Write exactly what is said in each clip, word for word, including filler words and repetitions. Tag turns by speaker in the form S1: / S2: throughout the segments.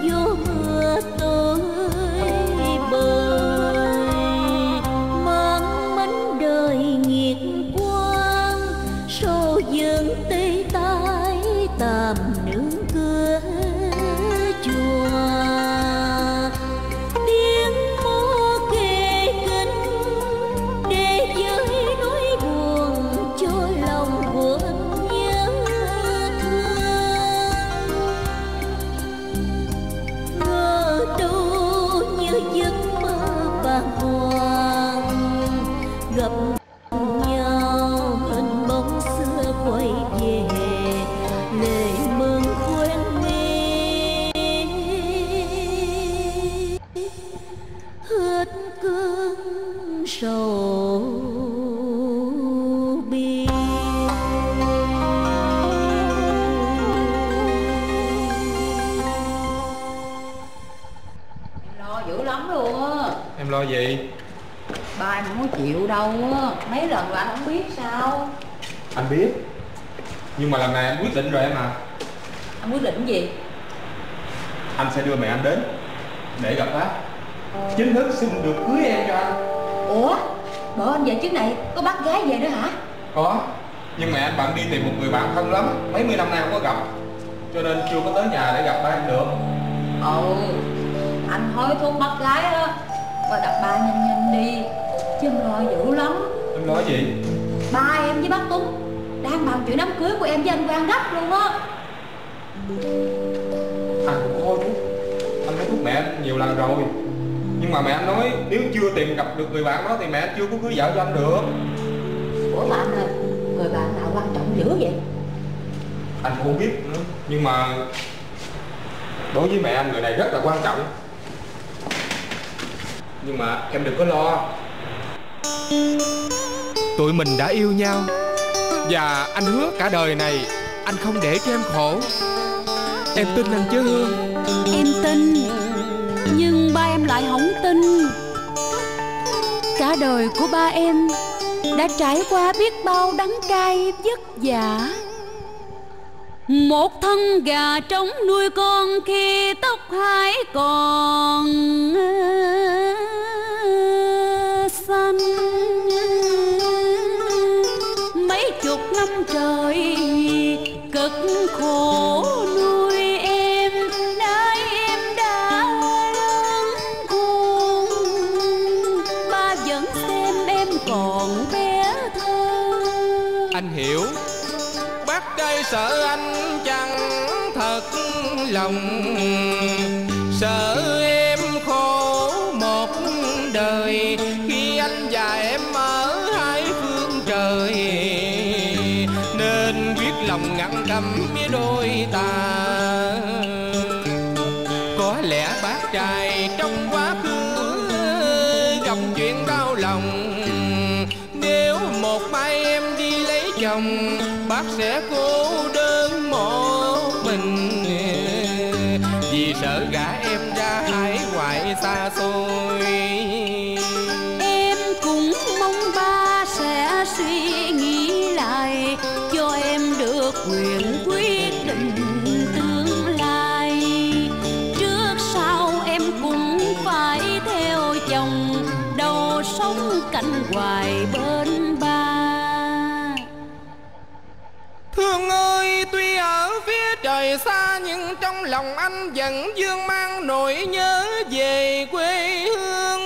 S1: vô mưa tới bời, mang mánh đời nghiệt quang, sâu dần tê tái tạm nương cửa chùa. Tiếng mõ kề kính để giới nỗi buồn cho lòng buồn nhớ thương. Ngờ đâu như giấc mơ bàng hoàng, gặp nhau hình bóng xưa quay về, lệ mừng quên mi hết cơn sầu bi.
S2: Lo dữ lắm luôn á.
S3: Em lo gì?
S2: Ba em không có chịu đâu á, mấy lần là anh không biết sao.
S3: Anh biết, nhưng mà lần này anh quyết định rồi em à.
S2: Anh quyết định gì?
S3: Anh sẽ đưa mẹ anh đến để gặp bác, chính thức xin được cưới em cho anh.
S2: Ủa, bộ anh về trước này có bắt gái về nữa hả?
S3: Có, nhưng mẹ anh bận đi tìm một người bạn thân lắm, mấy mươi năm nay không có gặp, cho nên chưa có tới nhà để gặp ba em được.
S2: Ừ, anh hối thúc bắt gái á, qua gặp ba nhanh nhanh đi, chứ em lo dữ lắm.
S3: Em lo gì?
S2: Ba em với bác Tuấn đang bàn chuyện đám cưới của em với anh Quang gấp luôn á.
S3: Anh cũng hối thúc, anh hối thúc mẹ anh nhiều lần rồi, nhưng mà mẹ anh nói nếu chưa tìm gặp được người bạn đó thì mẹ anh chưa có cưới vợ cho anh được.
S2: Ủa mà anh ơi, người bạn nào quan trọng dữ vậy?
S3: Anh cũng không biết nữa, nhưng mà đối với mẹ anh người này rất là quan trọng. Nhưng mà em đừng có lo, tụi mình đã yêu nhau, và anh hứa cả đời này anh không để cho em khổ. Em tin anh chứ Hương?
S1: Em tin, nhưng ba em lại không tin. Cả đời của ba em đã trải qua biết bao đắng cay vất vả. Một thân gà trống nuôi con khi tóc hai còn xanh. Mấy chục năm trời cực khổ nuôi em, nay em đã lớn khôn. Ba vẫn xem em còn bé thơ.
S3: Anh hiểu, bác đây sợ anh chẳng thật lòng, sợ em khổ một đời khi anh và em ở hai phương trời, nên quyết lòng ngăn cấm với đôi ta. Có lẽ bác trai trong quá khứ gặp chuyện đau lòng, nếu một mai em đi lấy chồng bác sẽ cô đơn một mình, vì sợ gả em ra hải ngoại xa xôi.
S1: Em cũng mong ba sẽ suy nghĩ lại, cho em được quyền quyết định tương lai. Trước sau em cũng phải theo chồng, đâu sống cạnh hoài bên ba.
S3: Thương ơi, tuy ở phía trời xa nhưng trong lòng anh vẫn vương mang nỗi nhớ về quê hương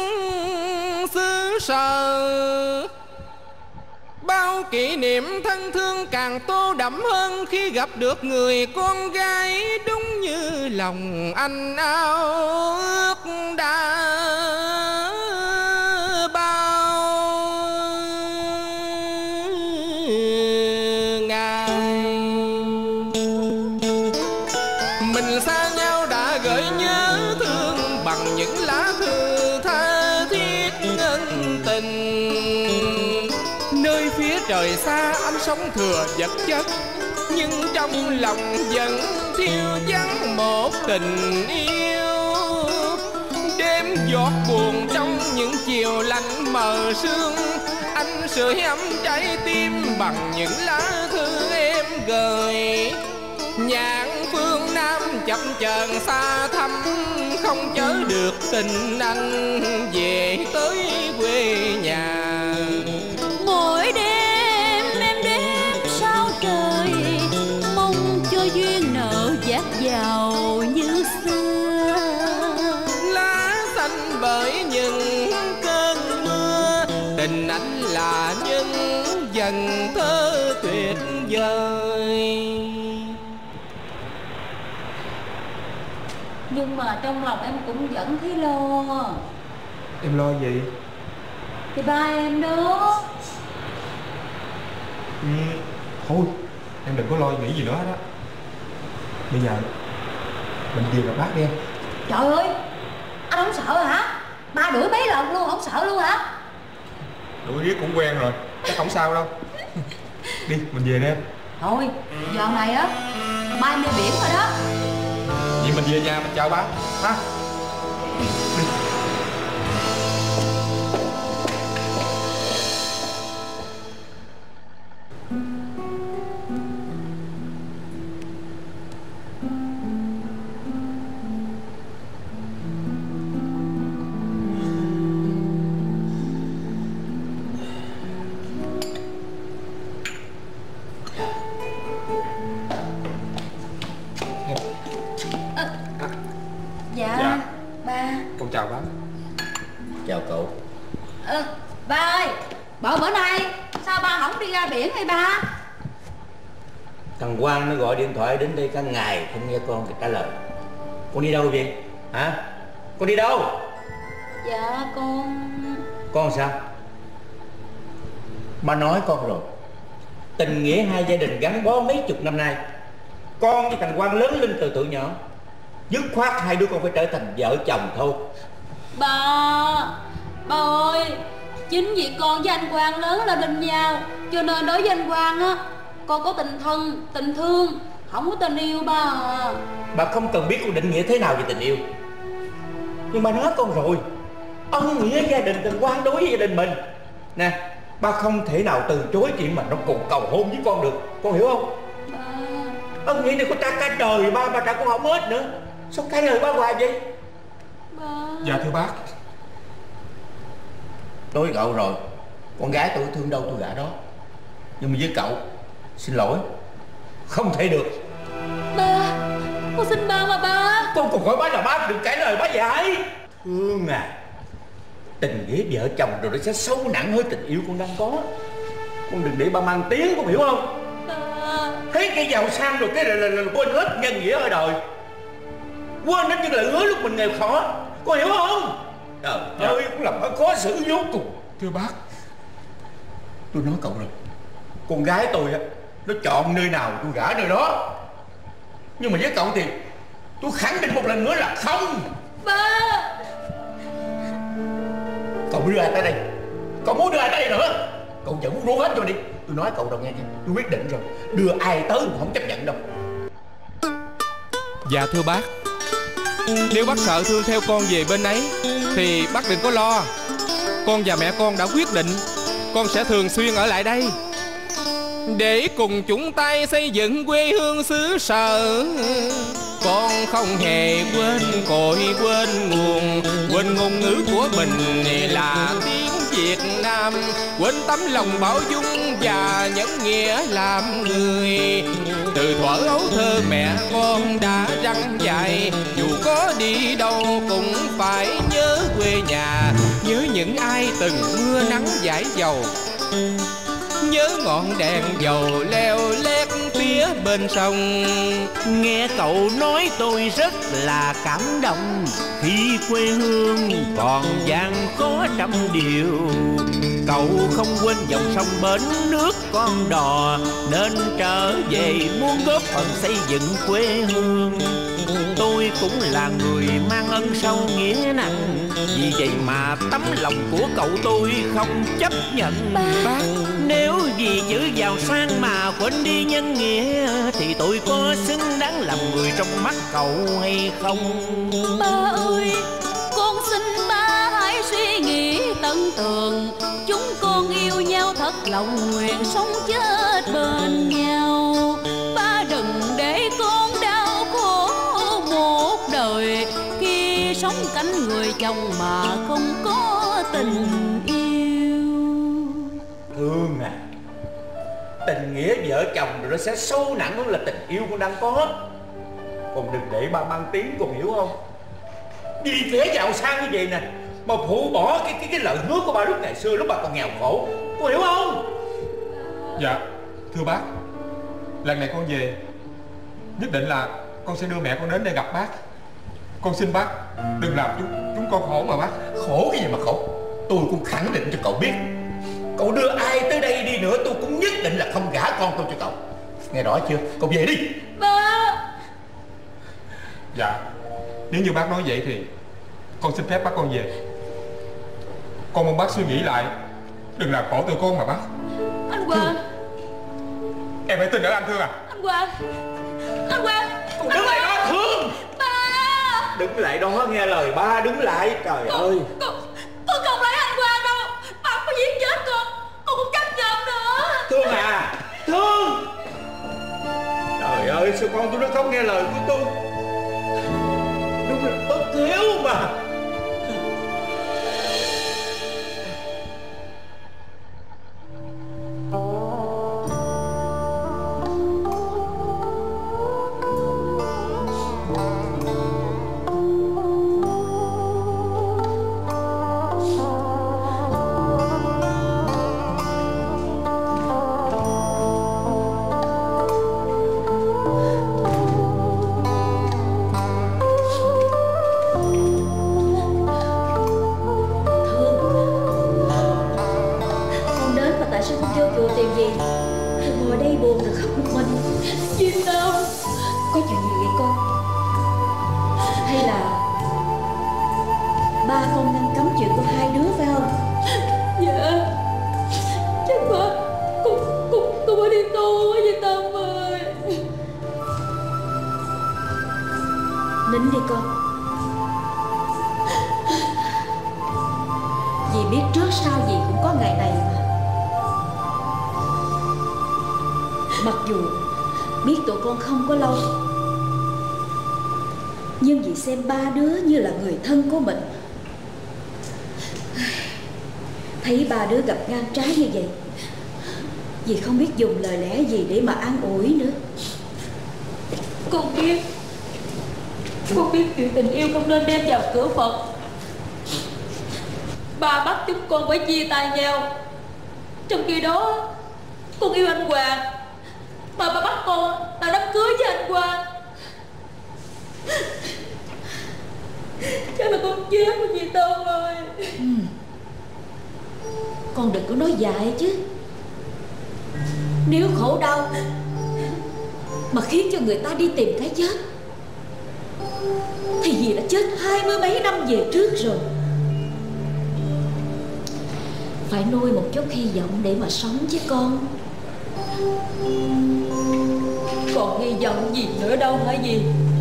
S3: xứ sở. Bao kỷ niệm thân thương càng tô đậm hơn khi gặp được người con gái đúng như lòng anh ao ước đã trời xa. Anh sống thừa vật chất nhưng trong lòng vẫn thiếu vắng một tình yêu. Đêm giọt buồn trong những chiều lạnh mờ sương, anh sưởi ấm trái tim bằng những lá thư em gửi. Nhạn phương Nam chập chờn xa thăm, không chở được tình anh về tới quê nhà.
S1: Mỗi đêm em đêm sao trời, mong cho duyên nợ dạt dào như xưa.
S3: Lá xanh bởi những cơn mưa, tình anh là nhân dần thơ tuyệt vời.
S2: Nhưng mà trong lòng em cũng vẫn thấy lo.
S4: Em lo gì?
S2: Thì ba em đó.
S4: Ừ, thôi em đừng có lo nghĩ gì nữa hết á. Bây giờ mình về gặp bác đi em.
S2: Trời ơi, anh không sợ hả? Ba đuổi mấy lần luôn, không sợ luôn hả?
S4: Đuổi riết cũng quen rồi, chắc không sao đâu. Đi, mình về đi em.
S2: Thôi, giờ này á, ba em đi biển rồi đó.
S4: Vậy mình về nhà mình chào bác ha. Đi.
S2: Dạ,
S4: Dạ.
S2: ba.
S4: Con chào bác.
S5: Chào cậu.
S2: Ờ, ba ơi, bộ bữa nay sao ba không đi ra biển hay ba?
S5: Thằng Quang nó gọi điện thoại đến đây cả ngày không nghe con trả lời. Con đi đâu vậy? Hả? Con đi đâu?
S2: Dạ con...
S5: Con sao? Ba nói con rồi, tình nghĩa hai gia đình gắn bó mấy chục năm nay. Con với thằng Quang lớn lên từ tuổi nhỏ, dứt khoát hai đứa con phải trở thành vợ chồng thôi.
S1: Ba, ba ơi, chính vì con với anh Quang lớn lên bên nhau, cho nên đối với anh Quang á, con có tình thân, tình thương, không có tình yêu ba à.
S5: Bà không cần biết con định nghĩa thế nào về tình yêu, nhưng mà nói con rồi, ân nghĩa gia đình thằng Quang đối với gia đình mình nè, ba không thể nào từ chối chuyện mà nó cùng cầu hôn với con được, con hiểu không?
S1: Ba,
S5: Ân nghĩa này có trả cả trời ba, ba trả cũng không hết nữa. Sao cãi lời ba hoài vậy?
S1: ba.
S4: Dạ thưa bác.
S5: Nói với cậu rồi, con gái tôi thương đâu tôi gả đó, nhưng mà với cậu, xin lỗi, không thể được.
S1: Ba, con xin ba mà ba.
S5: Con còn hỏi bá là bá, đừng cãi lời bá vậy. Thương à, tình nghĩa vợ chồng rồi nó sẽ sâu nặng hơn tình yêu con đang có. Con đừng để ba mang tiếng, con hiểu không?
S1: Ba.
S5: Thấy cái giàu sang rồi cái là, là, là quên hết nhân nghĩa ở đời, quên hết những lời hứa lúc mình nghèo khó, con hiểu không? Trời
S4: Dạ.
S5: ơi, cũng làm khó xử vô cùng.
S4: Thưa bác.
S5: Tôi nói cậu rồi, con gái tôi á, nó chọn nơi nào tôi gả nơi đó. Nhưng mà với cậu thì tôi khẳng định một lần nữa là không.
S1: Ba.
S5: Cậu đưa ai tới đây? Cậu muốn đưa ai tới đây nữa? Cậu vẫn muốn hết rồi đi. Tôi nói cậu rồi nghe chưa? Tôi quyết định rồi, đưa ai tới cũng không chấp nhận đâu.
S3: Dạ thưa bác, nếu bác sợ Thương theo con về bên ấy thì bác đừng có lo. Con và mẹ con đã quyết định con sẽ thường xuyên ở lại đây để cùng chung tay xây dựng quê hương xứ sở. Con không hề quên cội, quên nguồn, quên ngôn ngữ của mình là tiếng Việt Nam, quên tấm lòng bao dung và nhẫn nghĩa làm người. Từ thuở ấu thơ mẹ con đã răn dạy, dù có đi đâu cũng phải nhớ quê nhà, nhớ những ai từng mưa nắng dãi dầu, nhớ ngọn đèn dầu leo lét phía bên sông.
S5: Nghe cậu nói tôi rất là cảm động, khi quê hương còn gian có trăm điều. Cậu không quên dòng sông bến nước con đò, nên trở về muốn góp phần xây dựng quê hương. Tôi cũng là người mang ân sâu nghĩa nặng, vì vậy mà tấm lòng của cậu tôi không chấp nhận. Bác, nếu vì chữ giàu sang mà quên đi nhân nghĩa, thì tôi có xứng đáng làm người trong mắt cậu hay không?
S1: Ba ơi, con xin ba hãy suy nghĩ tận tường. Chúng con yêu nhau thật lòng, nguyện sống chết bên nhau. Ba đừng để con đau khổ đời khi sống cạnh người chồng mà không có tình yêu.
S5: Thương à, tình nghĩa vợ chồng rồi nó sẽ sâu nặng hơn là tình yêu con đang có. Con đừng để ba mang tiếng, con hiểu không? Vì kẻ giàu sang như vậy nè mà phụ bỏ cái cái cái lời hứa của ba lúc ngày xưa lúc bà còn nghèo khổ, con hiểu không?
S4: Dạ thưa bác, lần này con về nhất định là con sẽ đưa mẹ con đến đây gặp bác. Con xin bác đừng làm chúng chúng con khổ mà bác.
S5: Khổ cái gì mà khổ? Tôi cũng khẳng định cho cậu biết, cậu đưa ai tới đây đi nữa tôi cũng nhất định là không gả con tôi cho cậu. Nghe rõ chưa? Cậu về đi.
S2: Ba.
S4: Dạ nếu như bác nói vậy thì con xin phép bác con về. Con mong bác suy nghĩ lại, đừng làm khổ tụi con mà bác.
S2: Anh Quang,
S4: em hãy tin ở anh Thương à.
S2: Anh Quang, anh Quang,
S5: Con đứng lại đó Thương.
S2: ba.
S5: Đứng lại đó, nghe lời ba, đứng lại. Trời
S2: con,
S5: ơi
S2: con, con không lấy anh Quang đâu. Ba có giết chết con, con không chấp nhận nữa.
S5: Thương à, Thương. Trời ơi sao con tôi nó không nghe lời của tôi. Đúng là bất hiếu mà.
S2: Nín đi con. Dì biết trước sau gì cũng có ngày này mà. Mặc dù biết tụi con không có lâu, nhưng dì xem ba đứa như là người thân của mình. Thấy ba đứa gặp ngang trái như vậy, dì không biết dùng lời lẽ gì để mà an ủi nữa. Con biết, con biết chuyện tình yêu không nên đem vào cửa Phật. Ba bắt chúng con phải chia tay nhau, trong khi đó con yêu anh Hoàng, mà ba bắt con tạo đám cưới với anh Hoàng. Chắc là con chết của chị Tân rồi. Ừ. Con đừng có nói dại chứ. Nếu khổ đau mà khiến cho người ta đi tìm cái chết thì dì đã chết hai mươi mấy năm về trước rồi. Phải nuôi một chút hy vọng để mà sống chứ con. Còn hy vọng gì nữa đâu hả dì?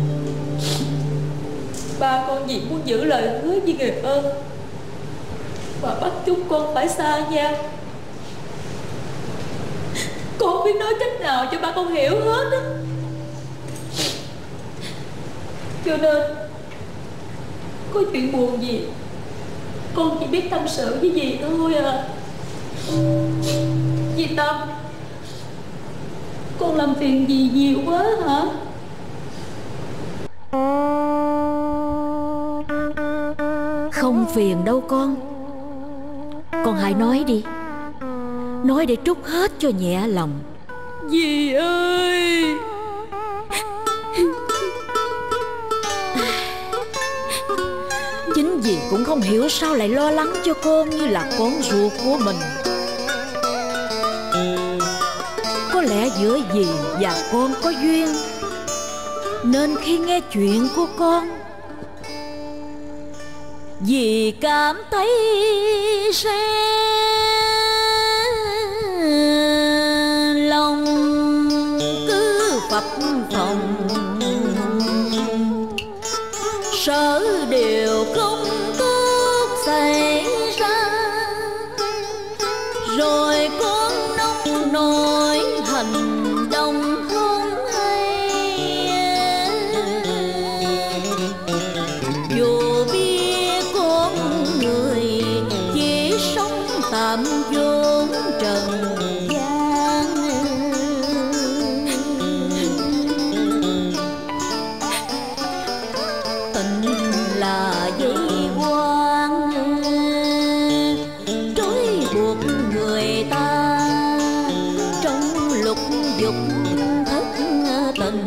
S2: Ba con dì muốn giữ lời hứa với người ơn và bắt chúng con phải xa nhau. Con không biết nói cách nào cho ba con hiểu hết á. Cho nên có chuyện buồn gì con chỉ biết tâm sự với dì thôi à. Dì Tâm, con làm phiền dì nhiều quá hả? Không phiền đâu con. Con hãy nói đi, nói để trút hết cho nhẹ lòng. Dì ơi, chính dì cũng không hiểu sao lại lo lắng cho con như là con ruột của mình. Có lẽ giữa dì và con có duyên, nên khi nghe chuyện của con, dì cảm thấy sẽ lòng cứ phập phồng, sợ điều không tốt xảy ra, rồi con nông nổi hành động không hay. tình là dây quan trói buộc người ta trong lúc dục thất tình.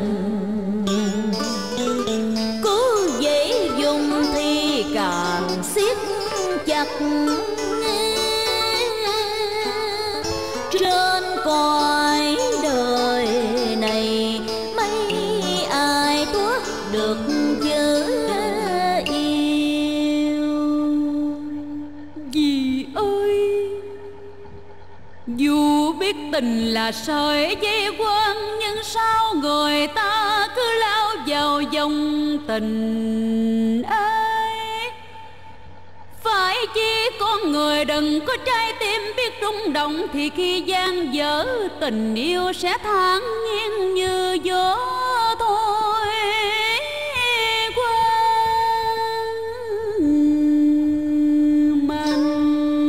S2: Cứ dễ dùng thì càng siết chặt, trên cõi đời này mấy ai thoát được chớ yêu.
S1: Dì ơi, dù biết tình là sợi dây quan, nhưng sao người ta cứ lao vào dòng tình ấy? Phải chi con người đừng có trái tim biết rung động, thì khi gian dở tình yêu sẽ thản nhiên như gió thôi qua mang.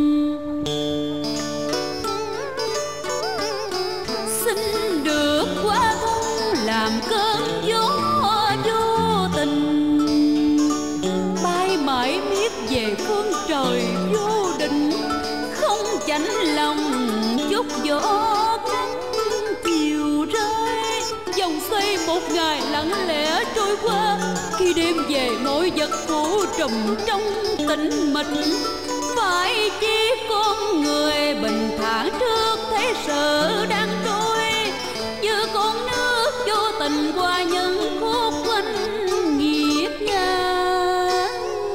S1: Xin được qua thông làm cơn gió vô tình, bay mãi miết về phương trời vô định, không chạnh lòng chút gió nắng chiều rơi. Dòng xoay một ngày lặng lẽ trôi qua, khi đêm về mỗi vật phủ trùm trong tĩnh mịch. Phải chi con người bình thản trước thế sự đang trôi, như con nước vô tình qua những khúc quanh nghiệp nhang.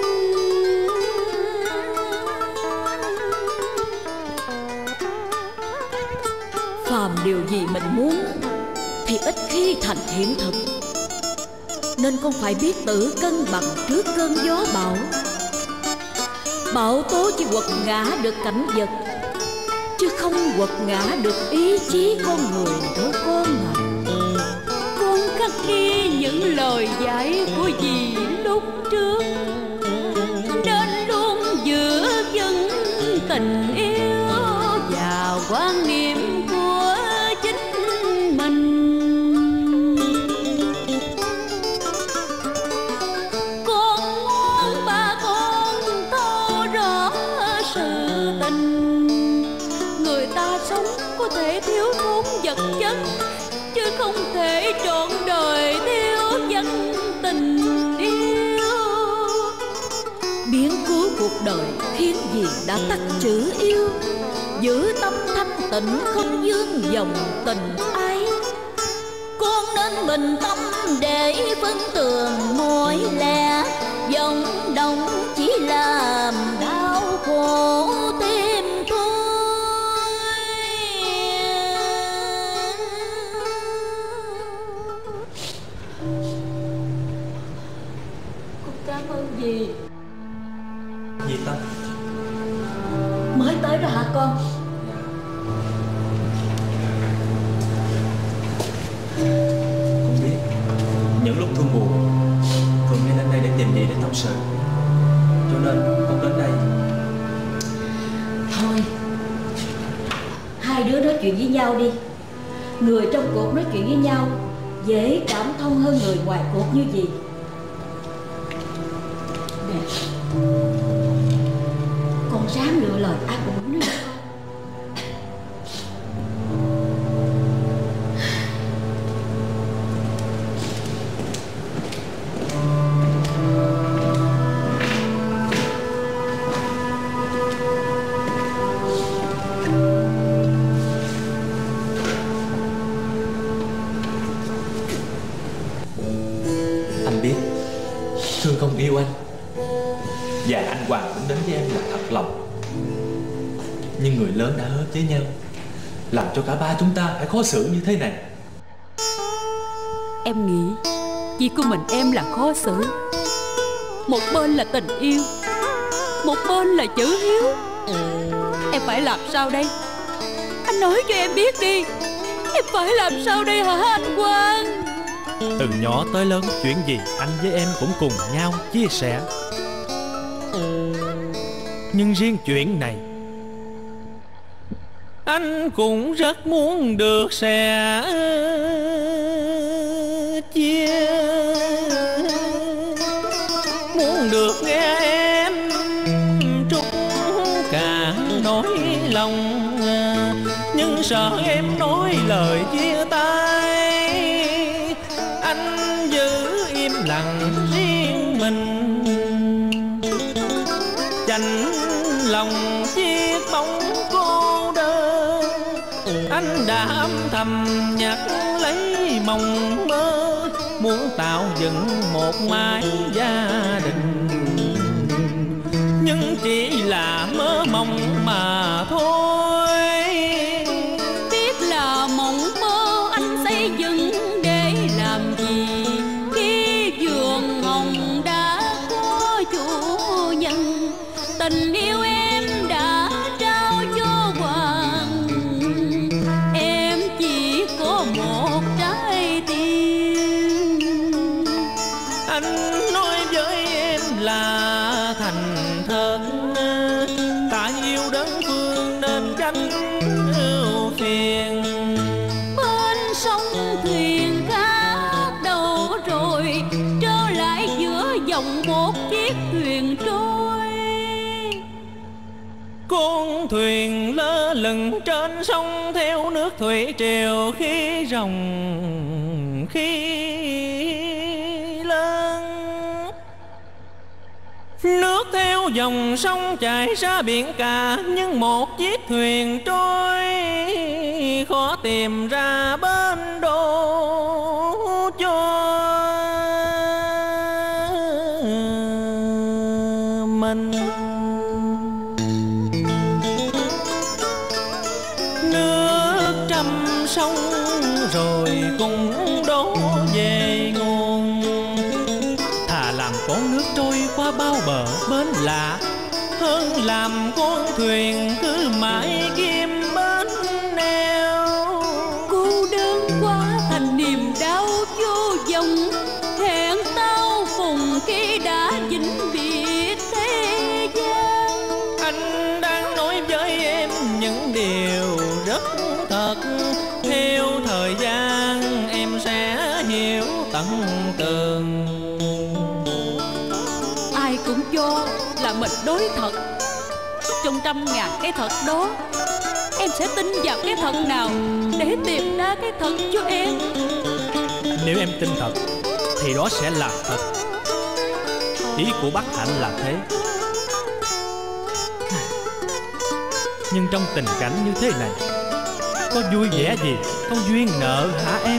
S2: Phàm điều gì mình muốn thì ít khi thành hiện thực, nên con phải biết tự cân bằng trước cơn gió bão. Bão tố chỉ quật ngã được cảnh vật, chứ không quật ngã được ý chí con người đâu con à.
S1: Con khắc ghi những lời dạy của dì lúc trước, nên luôn giữ vững tình yêu và quan niệm của chính mình. Con muốn ba con thấu rõ sự tình, người ta sống có thể thiếu thốn vật chất, chứ không thể trọn đời thiếu dân tình yêu.
S2: Biến cứu cuộc đời khiến gì đã tắt chữ yêu, giữ tâm thanh tịnh không dương dòng tình ai. Con nên bình tâm để phân tường mỗi lẽ, dòng đồng chỉ làm đau khổ tim thôi.
S1: Con cảm ơn dì.
S6: Dì Tâm.
S2: Mới tới rồi hả con?
S6: Con biết những lúc thương buồn thường hay đến đây để tìm dì để tâm sự, cho nên con đến đây.
S2: Thôi, hai đứa nói chuyện với nhau đi. Người trong cuộc nói chuyện với nhau dễ cảm thông hơn người ngoài cuộc như gì. Nè, con ráng lựa lời an ủi nữa.
S6: Anh biết Thương không yêu anh, và anh Hoàng cũng đến với em là thật lòng. Nhưng người lớn đã hớp với nhau, làm cho cả ba chúng ta phải khó xử như thế này.
S1: Em nghĩ chỉ của mình em là khó xử. Một bên là tình yêu, một bên là chữ hiếu. Em phải làm sao đây? Anh nói cho em biết đi. Em phải làm sao đây hả anh Quang?
S5: Từ nhỏ tới lớn, chuyện gì anh với em cũng cùng nhau chia sẻ. Nhưng riêng chuyện này, anh cũng rất muốn được sẻ chia. muốn được nghe em trút cả nỗi lòng, nhưng sợ em nói lời chia tay, anh giữ im lặng riêng mình, chạnh lòng chiếc bóng cô đơn. Anh đã âm thầm nhắc lấy mộng mơ, muốn tạo dựng một mái gia đình, nhưng chỉ là mơ mộng mà thôi.
S1: Biết là mộng mơ anh xây dựng để làm gì, khi vườn hồng đã có chủ nhân, tình yêu em đã trao cho hoàng, em chỉ có một trái tim.
S5: Anh nói với em là thành thật, tại yêu đơn phương nên tránh ưu phiền.
S1: Bên sông thuyền khác đâu rồi, trở lại giữa dòng một chiếc thuyền trôi.
S5: Con thuyền lơ lửng trên sông theo nước thủy triều khi rồng khi lớn. Nước theo dòng sông chảy ra biển cả, nhưng một chiếc thuyền trôi khó tìm ra bến đỗ cho mình. Nước trăm sông rồi cũng đổ về nguồn, thà làm con nước trôi qua bao bờ bến lạ, hơn làm con thuyền cứ mãi kiếm bến neo.
S1: Cô đơn quá thành niềm đau vô vọng, hẹn tao phùng khi đã vĩnh biệt thế gian.
S5: Anh đang nói với em những điều rất thật, theo thời gian em sẽ hiểu tận tường.
S1: Ai cũng cho là mình đối thật, trong trăm ngàn cái thật đó, em sẽ tin vào cái thật nào để tìm ra cái thật cho em.
S5: Nếu em tin thật thì đó sẽ là thật. Ý của bác Hạnh là thế. Nhưng trong tình cảnh như thế này, có vui vẻ gì không duyên nợ hả em?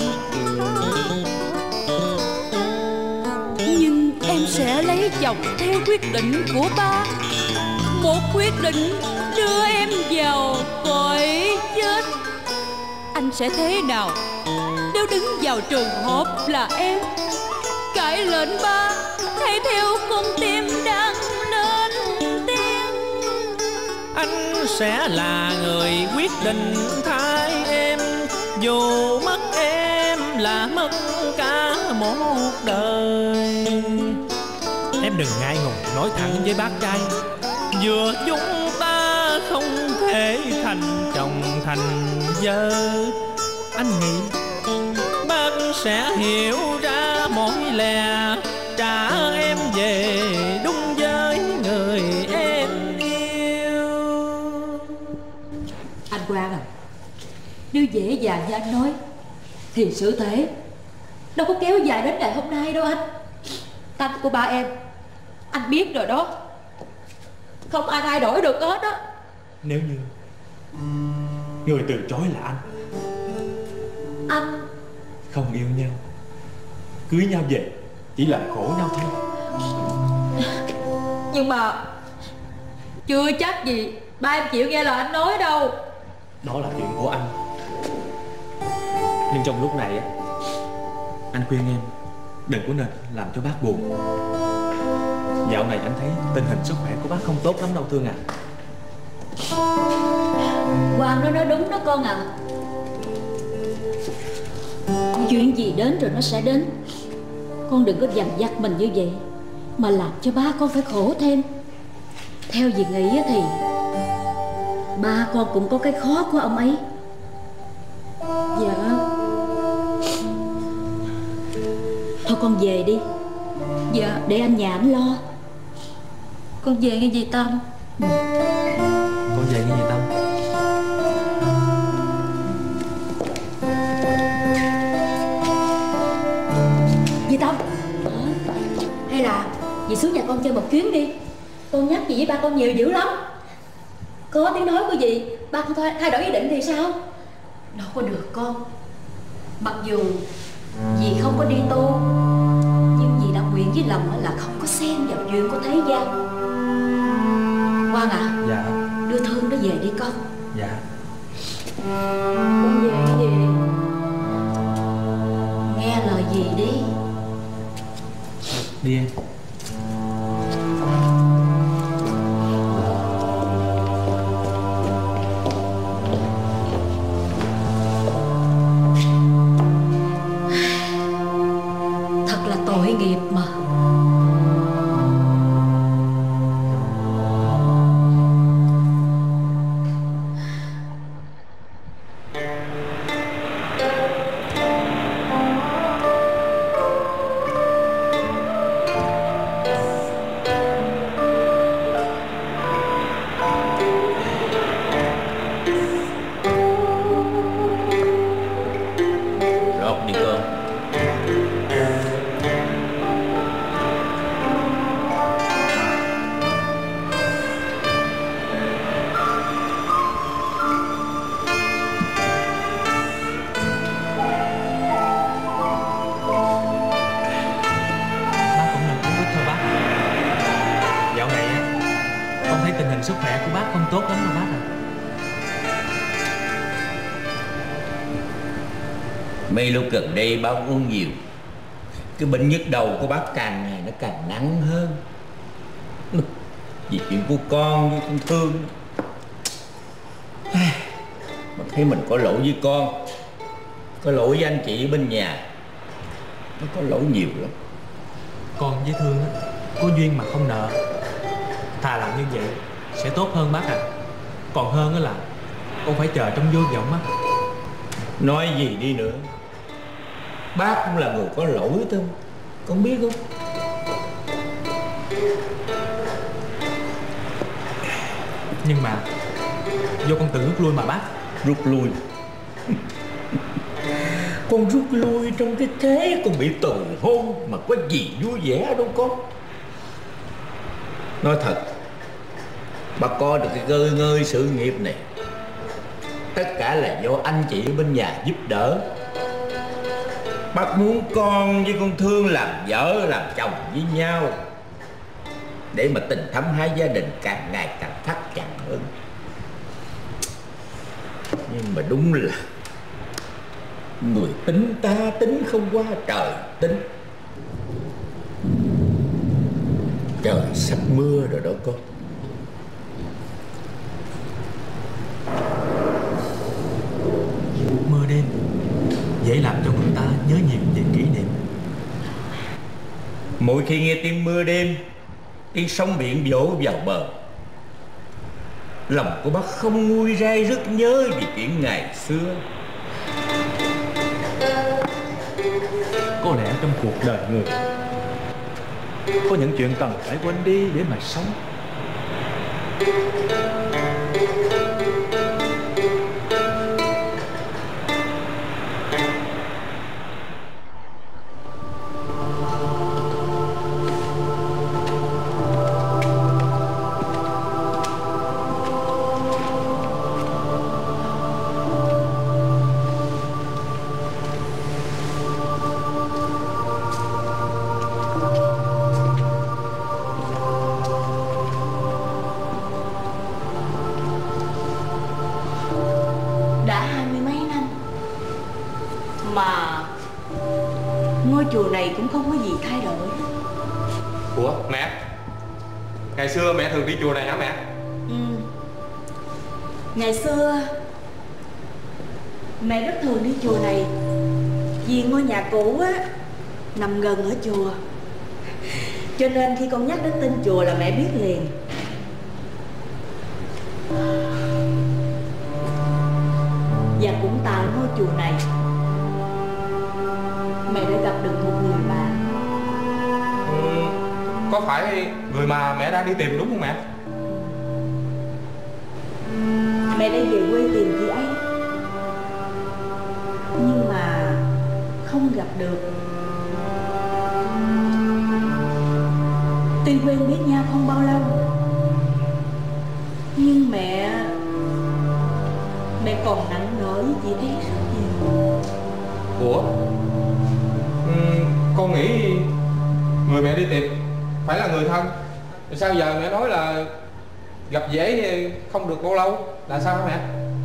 S1: Nhưng em sẽ lấy chồng theo quyết định của ba, một quyết định đưa em vào cõi chết. Anh sẽ thế nào nếu đứng vào trường hợp là em cãi lệnh ba, hay theo con tim đang lên tiếng?
S5: Anh sẽ là người quyết định thay em, dù mất em là mất cả một đời. Em đừng ngại ngùng nói thẳng với bác trai, vừa chúng ta không thể thành chồng thành vợ. Anh nghĩ bác sẽ hiểu ra mỗi lẽ, trả em về đúng với người em yêu.
S2: Anh Quang à, nếu dễ dàng như anh nói thì sự thể đâu có kéo dài đến ngày hôm nay đâu anh. Tánh của ba em anh biết rồi đó, không ai thay đổi được hết á.
S6: Nếu như người từ chối là anh
S2: Anh
S6: không yêu nhau, cưới nhau về chỉ làm khổ nhau thôi.
S2: Nhưng mà chưa chắc gì ba em chịu nghe lời anh nói đâu.
S6: Đó là chuyện của anh. Nhưng trong lúc này á, anh khuyên em đừng có nên làm cho bác buồn. Dạo này anh thấy tình hình sức khỏe của bác không tốt lắm đâu Thương à.
S2: Quang nó nói đúng đó con à. Chuyện gì đến rồi nó sẽ đến. Con đừng có dằn vặt mình như vậy mà làm cho ba con phải khổ thêm. Theo dì nghĩ thì ba con cũng có cái khó của ông ấy. Dạ. Thôi con về đi, Dạ, để anh nhà anh lo. Con về nghe dì Tâm.
S6: Ừ. Con về nghe dì Tâm.
S2: Dì Tâm, hay là dì xuống nhà con chơi một chuyến đi. Con nhắc dì với ba con nhiều dữ lắm. Có tiếng nói của dì, ba con thay, thay đổi ý định thì sao? Đâu có được con. Mặc dù dì không có đi tu, nhưng dì đã nguyện với lòng là không có xen vào chuyện của thế gian. Quang à.
S6: Dạ.
S2: Đưa Thương nó về đi con.
S6: Dạ.
S2: Con về cái gì? Nghe lời dì đi.
S6: Đi em.
S2: Thật là tội nghiệp mà.
S6: Sức khỏe của bác không tốt lắm đâu bác ạ.
S5: Mấy lúc gần đây bác uống nhiều, cái bệnh nhức đầu của bác càng ngày nó càng nặng hơn. Vì chuyện của con với con Thương, mà thấy mình có lỗi với con, có lỗi với anh chị bên nhà, nó có lỗi nhiều lắm.
S6: Con với Thương có duyên mà không nợ, thà làm như vậy sẽ tốt hơn bác ạ. À. Còn hơn đó là con phải chờ trong vô vọng á.
S5: Nói gì đi nữa, bác cũng là người có lỗi thôi, con biết không?
S6: Nhưng mà do con tự rút lui mà bác.
S5: Rút lui? Con rút lui trong cái thế con bị từ hôn mà có gì vui vẻ đâu con. Nói thật, bác có được cái ngơi ngơi sự nghiệp này, tất cả là do anh chị bên nhà giúp đỡ. Bác muốn con với con Thương làm vợ làm chồng với nhau, để mà tình thắm hai gia đình càng ngày càng thắt chặt hơn. Nhưng mà đúng là người tính ta tính không qua trời tính. Trời sắp mưa rồi đó con.
S6: Mưa đêm dễ làm cho người ta nhớ nhiều về kỷ niệm.
S5: Mỗi khi nghe tiếng mưa đêm, tiếng sóng biển vỗ vào bờ, lòng của bác không nguôi rai rất nhớ về chuyện ngày xưa.
S6: Có lẽ trong cuộc đời người có những chuyện cần phải quên đi để mà sống.
S2: Cũng không có gì thay đổi.
S4: Ủa mẹ, ngày xưa mẹ thường đi chùa này hả mẹ?
S2: Ừ. Ngày xưa mẹ rất thường đi chùa này, vì ngôi nhà cũ á nằm gần ở chùa, cho nên khi con nhắc đến tên chùa là mẹ biết liền. Và cũng tại ngôi chùa này mẹ đã gặp được một người bạn.
S5: Ừ.
S4: có phải người mà mẹ đang đi tìm đúng không mẹ?
S2: Mẹ đã về quê tìm chị ấy, nhưng mà không gặp được. Tuy quen biết nhau không bao lâu, nhưng mẹ Mẹ còn nặng nợ với chị ấy rất nhiều.
S4: Ủa? Ừ, con nghĩ người mẹ đi tìm phải là người thân. Sao giờ mẹ nói là gặp dễ không được bao lâu? Là sao hả mẹ?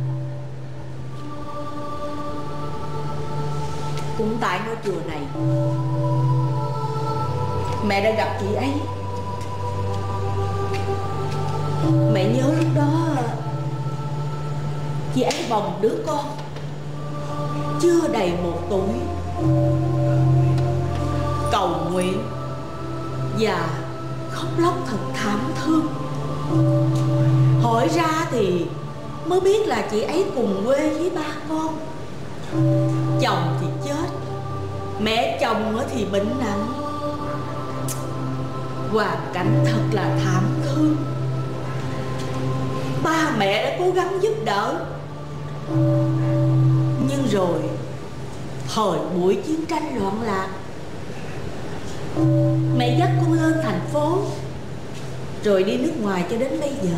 S2: Cũng tại ngôi chùa này mẹ đã gặp chị ấy. Mẹ nhớ lúc đó chị ấy bồng đứa con chưa đầy một tuổi, cầu nguyện và khóc lóc thật thảm thương. Hỏi ra thì mới biết là chị ấy cùng quê với ba con. Chồng thì chết, mẹ chồng thì bệnh nặng. Hoàn cảnh thật là thảm thương. Ba mẹ đã cố gắng giúp đỡ, nhưng rồi thời buổi chiến tranh loạn lạc, mẹ dắt con lên thành phố, rồi đi nước ngoài cho đến bây giờ.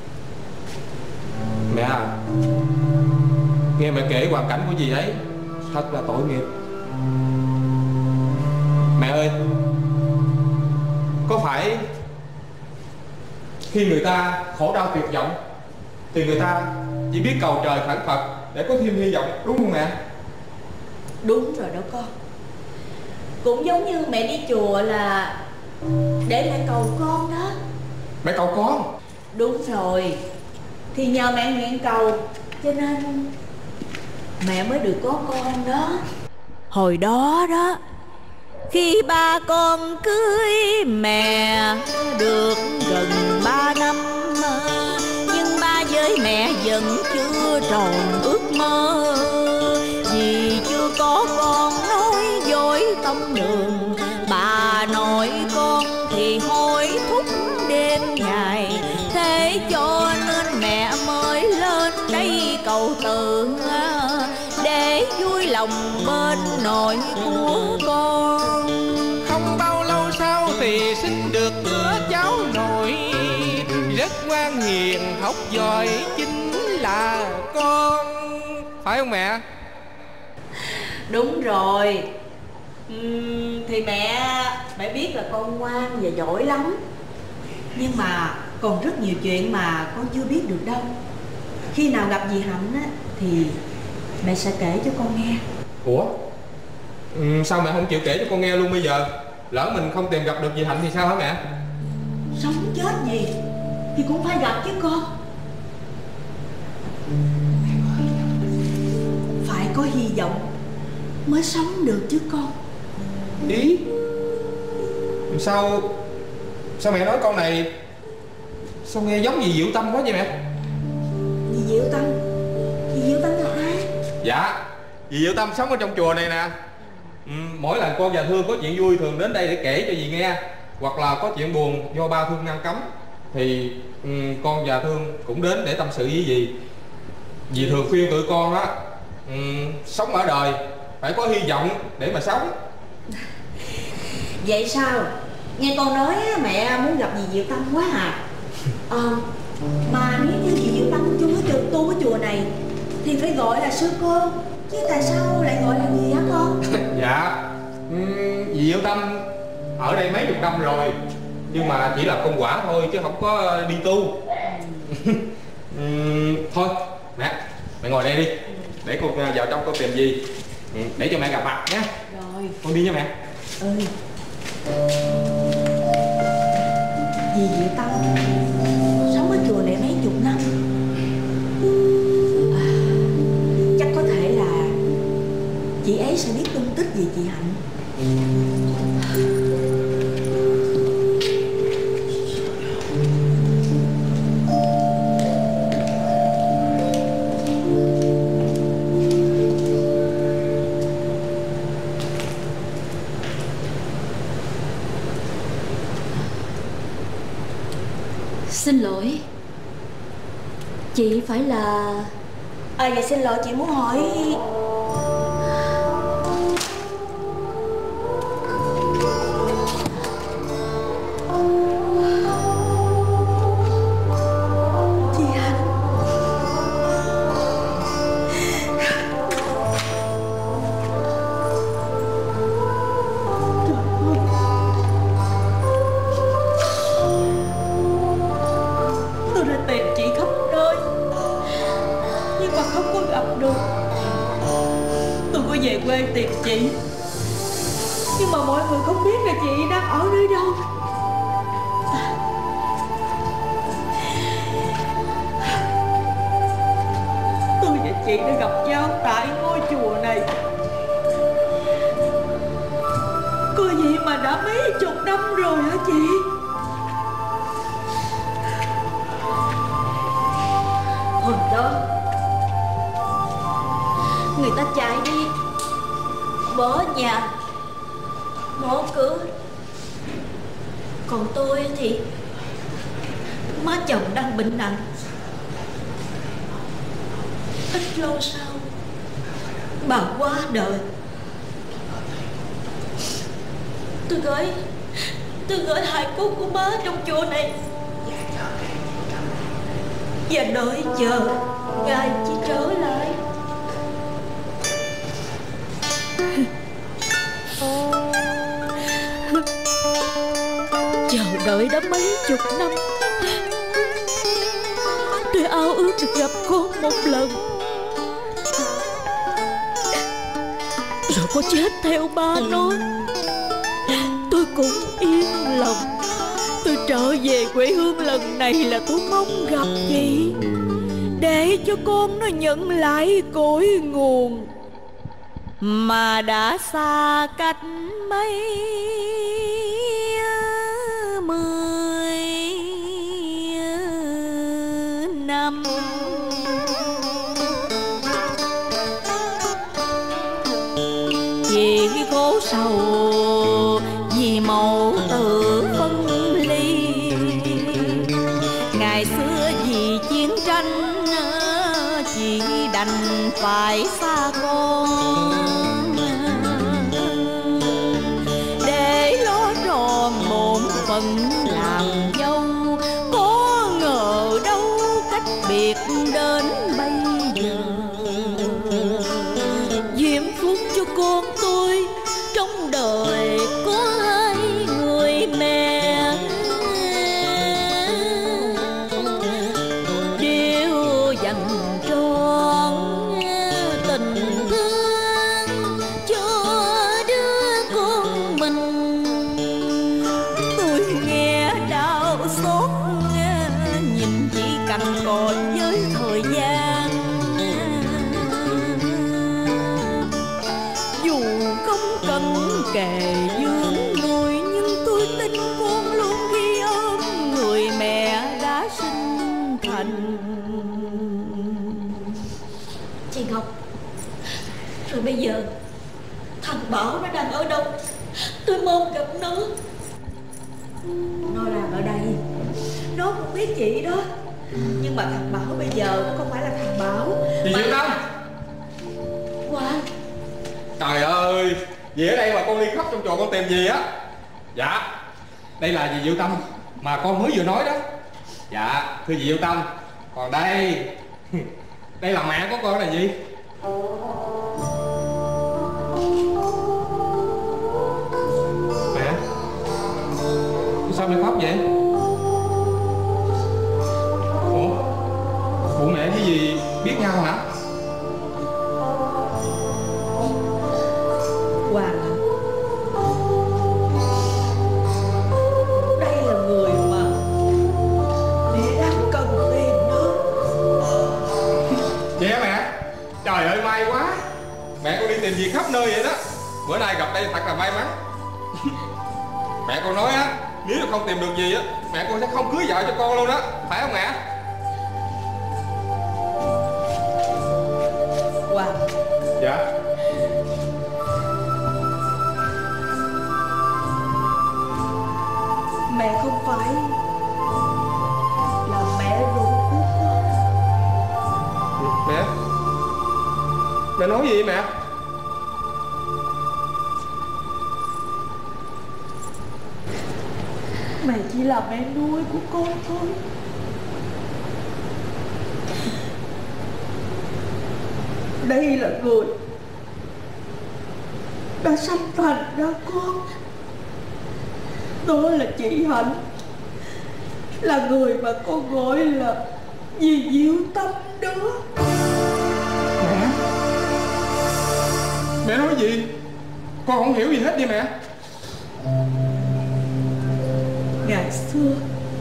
S4: Mẹ à, nghe mẹ kể hoàn cảnh của dì ấy thật là tội nghiệp. Mẹ ơi, có phải khi người ta khổ đau tuyệt vọng thì người ta chỉ biết cầu trời khẩn Phật để có thêm hy vọng, đúng không mẹ?
S2: Đúng rồi đó con. Cũng giống như mẹ đi chùa là để mẹ cầu con đó.
S4: Mẹ cầu con?
S2: Đúng rồi. Thì nhờ mẹ nguyện cầu cho nên mẹ mới được có con đó.
S1: Hồi đó đó, khi ba con cưới mẹ được gần ba năm, nhưng ba với mẹ vẫn chưa tròn ước mơ. Vì chưa có con nói dối tâm đường, bà nội con thì hối thúc đêm ngày. Thế cho nên mẹ mới lên đây cầu từ, để vui lòng bên nội của con.
S3: Không bao lâu sau thì sinh được đứa cháu nội, rất ngoan hiền học giỏi chính là con. Phải không mẹ?
S2: Đúng rồi. uhm, Thì mẹ Mẹ biết là con ngoan và giỏi lắm, nhưng mà còn rất nhiều chuyện mà con chưa biết được đâu. Khi nào gặp dì Hạnh á thì mẹ sẽ kể cho con nghe.
S4: Ủa? Ừ, sao mẹ không chịu kể cho con nghe luôn bây giờ? Lỡ mình không tìm gặp được dì Hạnh thì sao hả mẹ?
S2: Sống chết gì thì cũng phải gặp chứ con. Phải có hy vọng mới sống được chứ con.
S4: Ý? Sao Sao mẹ nói câu này sao nghe giống dì Diệu Tâm quá vậy mẹ?
S2: Dì Diệu Tâm? Dì Diệu Tâm là ai?
S4: Dạ, dì Diệu Tâm sống ở trong chùa này nè. ừ, Mỗi lần con và Thương có chuyện vui thường đến đây để kể cho dì nghe, hoặc là có chuyện buồn do ba Thương ngăn cấm thì ừ, con và Thương cũng đến để tâm sự với dì. Dì thường khuyên tụi con á, ừ, sống ở đời phải có hy vọng để mà sống.
S2: Vậy sao? Nghe con nói mẹ muốn gặp dì Diệu Tâm quá à. Ờ, mà nếu như dì Diệu Tâm chung với tu với chùa này thì phải gọi là sư cô, chứ tại sao lại gọi là dì hả con?
S4: Dạ, uhm, dì Diệu Tâm ở đây mấy chục năm rồi, nhưng mà chỉ là công quả thôi chứ không có đi tu. uhm, Thôi mẹ, mẹ ngồi đây đi, để con vào trong con tìm dì, ừ, để cho mẹ gặp mặt nhé.
S2: Rồi,
S4: con đi nha mẹ.
S2: Ừ. Dì Diệu Tâm sống ở chùa này mấy chục năm, à, chắc có thể là chị ấy sẽ biết tung tích về chị Hạnh. Xin lỗi. Chị phải là...
S7: À dạ xin lỗi, chị muốn hỏi... Chị Hạnh. Tôi đã tìm chị khắp nơi nhưng mà không có gặp được. Tôi có về quê tìm chị nhưng mà mọi người không biết là chị đang ở nơi đâu. Tôi và chị đã gặp nhau tại ngôi chùa này. Có gì mà đã mấy chục năm rồi hả chị?
S2: Hồi đó người ta chạy đi, bỏ nhà, bỏ cửa. Còn tôi thì má chồng đang bệnh nặng. Ít lâu sau bà qua đời. Tôi gửi Tôi gửi hài cốt của má trong chùa này và đợi chờ ngày chị trở lại. Chờ đợi đã mấy chục năm, tôi ao ước được gặp con một lần. Rồi có chết theo ba nó, tôi cũng yên lòng. Tôi trở về quê hương lần này là tôi mong gặp chị, để cho con nó nhận lại cội nguồn mà đã xa cách mấy mươi năm. Vì khổ sầu, vì mẫu tử phân ly, ngày xưa vì chiến tranh chỉ đành phải xa con, để lo tròn bổn phận làm dâu. Có ngờ đâu cách biệt đến bây giờ, diễm phúc cho con tôi trong đời có hai người mẹ, đều dành trọn tình thương cho đứa con mình. Tôi nghe đau xót, nhìn chỉ cành cỏ với thời gian. Dù không cần kề dương người, nhưng tôi tin con luôn ghi ơn người mẹ đã sinh thành. Chị Ngọc, rồi bây giờ thằng Bảo nó đang ở đâu? Tôi mong gặp nó.
S7: Nó đang ở đây, nó cũng biết chị đó. Nhưng mà thằng Bảo bây giờ không phải là thằng Bảo.
S4: Chị
S7: mà...
S4: Diệu Tâm.
S2: Quang.
S4: Trời ơi, vì ở đây mà con đi khắp trong chùa con tìm gì á? Dạ, đây là dì Diệu Tâm mà con mới vừa nói đó. Dạ, thưa dì Diệu Tâm. Còn đây, đây là mẹ của con là gì? Mẹ, sao mẹ khóc vậy? Ủa, bộ mẹ với dì biết nhau hả?
S7: Hoàng hả? Đây là người mà mẹ đang cần tìm đó.
S4: Vậy hả mẹ? Trời ơi may quá. Mẹ con đi tìm gì khắp nơi vậy đó. Bữa nay gặp đây thật là may mắn. Mẹ con nói á, nếu không tìm được gì á, mẹ con sẽ không cưới vợ cho con luôn đó. Phải không mẹ?
S7: Hoàng.
S4: Dạ.
S7: Mẹ không phải
S4: Mẹ nói gì mẹ?
S7: Mẹ chỉ là mẹ nuôi của con thôi. Đây là người đã sanh thành ra con. Đó là chị Hạnh, là người mà con gọi là dì Diệu Tâm đó.
S4: Mẹ Mẹ nói gì? Con không hiểu gì hết đi mẹ.
S7: Ngày xưa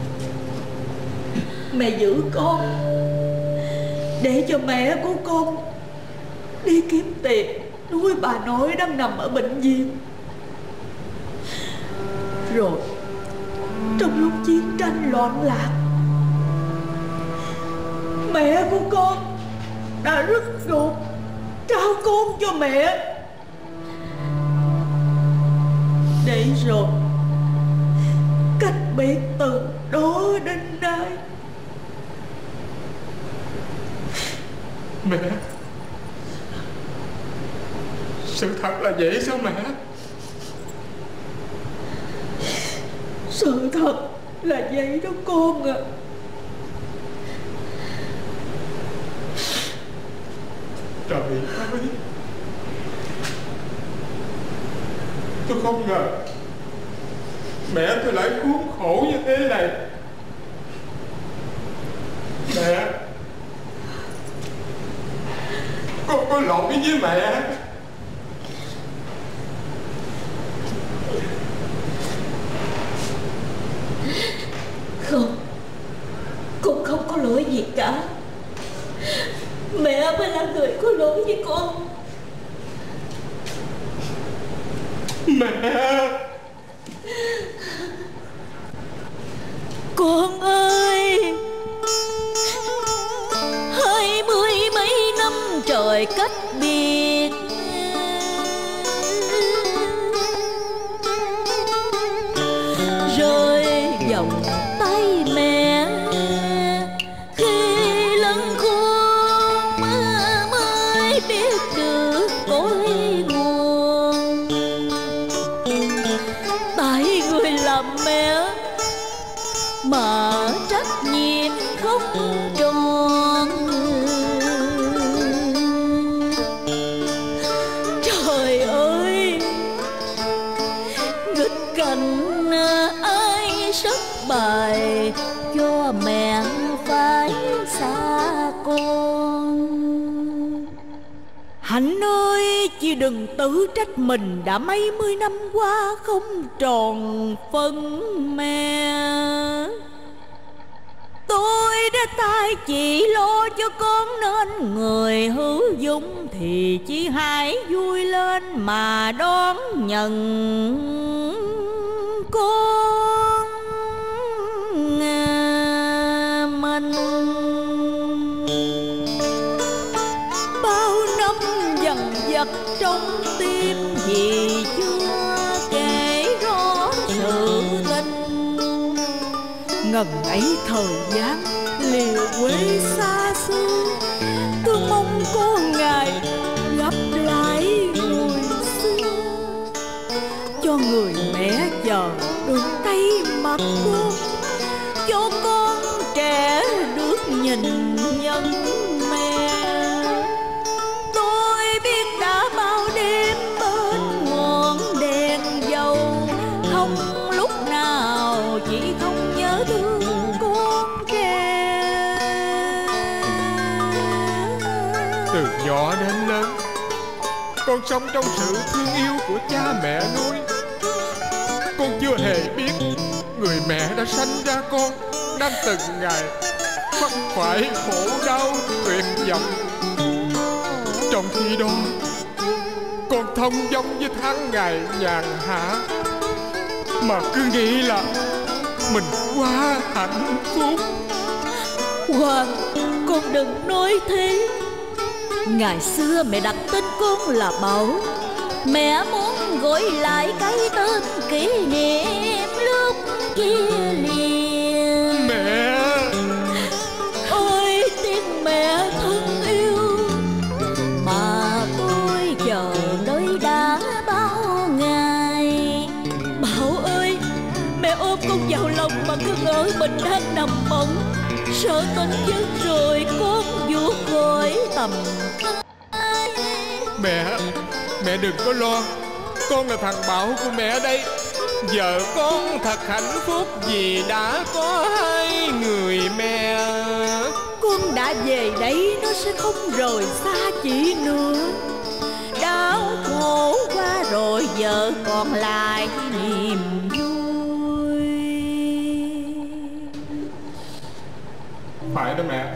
S7: mẹ giữ con để cho mẹ của con đi kiếm tiền nuôi bà nội đang nằm ở bệnh viện. Rồi trong lúc chiến tranh loạn lạc, mẹ của con đã rứt ruột trao con cho mẹ. Để rồi cách biệt từ đó đến nay.
S4: Mẹ, sự thật là vậy sao mẹ?
S7: Sự thật là vậy đó con ạ. À.
S4: Trời ơi, tôi không ngờ mẹ tôi lại khốn khổ như thế này. Mẹ, con có lỗi với mẹ.
S7: Không, con không có lỗi gì cả. Mẹ mới là người có lỗi với con.
S4: Mẹ,
S1: con ơi, hai mươi mấy năm trời cách biệt, rơi vòng tay mẹ khi lớn khôn mới biết được cội nguồn. Tại người làm mẹ mà trách nhiệm không tròn. Trời ơi, nghịch cảnh ai sắp bài cho mẹ phải xa con.
S7: Hạnh ơi, chị đừng tự trách mình đã mấy mươi năm qua không tròn phần mẹ. Tôi đã tay chị lo cho con nên người hữu dụng, thì chị hãy vui lên mà đón nhận con mình. Bao năm dằn vặt trong tim vì chưa kể rõ sự tình. Ngần ấy thời gian liều quê xa xưa, tôi mong có ngày gặp lại hồi xưa, cho người mẹ chờ đôi tay mặt con, cho con trẻ được nhìn nhận mẹ. Tôi biết đã bao đêm bên ngọn đèn dầu, không lúc nào chỉ không nhớ thương con trẻ.
S4: từ nhỏ đến lớn, con sống trong sự thương yêu của cha mẹ nuôi. Con chưa hề biết người mẹ đã sanh ra con đang từng ngày mắc phải khổ đau tuyệt vọng. Trong khi đó, con thông dong với tháng ngày nhàn hạ, mà cứ nghĩ là mình quá hạnh phúc.
S1: Hoàng, con đừng nói thế. Ngày xưa mẹ đặt tên con là Bảo. Mẹ muốn gọi lại cái tên kỷ niệm lúc kia liền.
S4: Mẹ
S1: ôi tiếng mẹ thân yêu mà
S7: mình đang nằm mộng, sợ tỉnh giấc rồi con vuốt khỏi tầm tay.
S3: Mẹ, mẹ đừng có lo, con là thằng Bảo của mẹ đây. Vợ con thật hạnh phúc vì đã có hai người mẹ.
S7: Con đã về đây, nó sẽ không rời xa chị nữa. Đau khổ qua rồi, vợ còn lại niềm vui.
S3: Phải đó mẹ.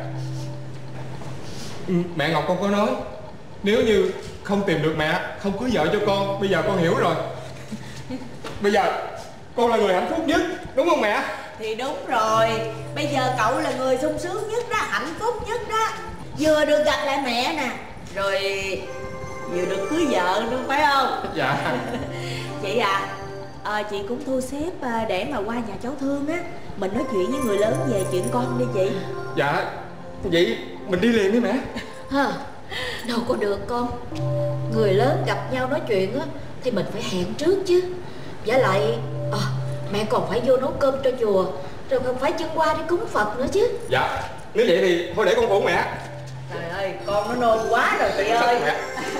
S3: Mẹ Ngọc con có nói, nếu như không tìm được mẹ, không cưới vợ cho con. Bây giờ con hiểu rồi. Bây giờ con là người hạnh phúc nhất, đúng không mẹ?
S7: Thì đúng rồi. Bây giờ cậu là người sung sướng nhất đó, hạnh phúc nhất đó. Vừa được gặp lại mẹ nè, rồi vừa được cưới vợ nữa, phải không?
S3: Dạ.
S7: Chị à, à chị cũng thu xếp để mà qua nhà cháu Thương á, mình nói chuyện với người lớn về chuyện con đi chị.
S3: Dạ, vậy mình đi liền đi mẹ.
S2: Hả? Đâu có được con. Người lớn gặp nhau nói chuyện á thì mình phải hẹn trước chứ. Với lại à, mẹ còn phải vô nấu cơm cho chùa, rồi còn phải chân qua đi cúng Phật nữa chứ.
S3: Dạ, nếu vậy thì thôi để con phụ mẹ.
S7: Trời ơi, con nó nôn quá rồi chị ơi.
S3: Mẹ.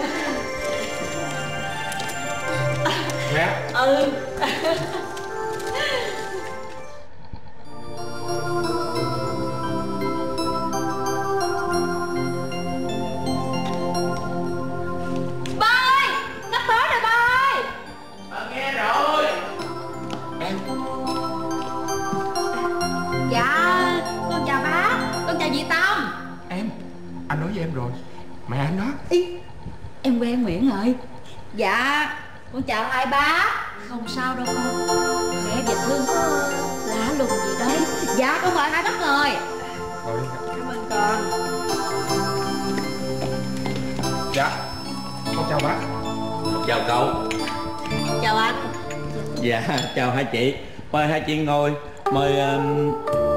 S3: Mẹ.
S7: Ừ.
S3: Anh nói với em rồi, mẹ anh đó.
S2: Ý, em quen Nguyễn rồi.
S7: Dạ, con chào hai bá.
S2: Không sao đâu con. Mẹ và Thương có lạ lùng gì đấy.
S7: Dạ con mời hai bác ngồi.
S3: Rồi.
S7: Cảm ơn con.
S3: Dạ, con chào bác.
S5: Chào cậu.
S7: Chào anh.
S5: Dạ, chào hai chị. Mời hai chị ngồi. Mời... Um...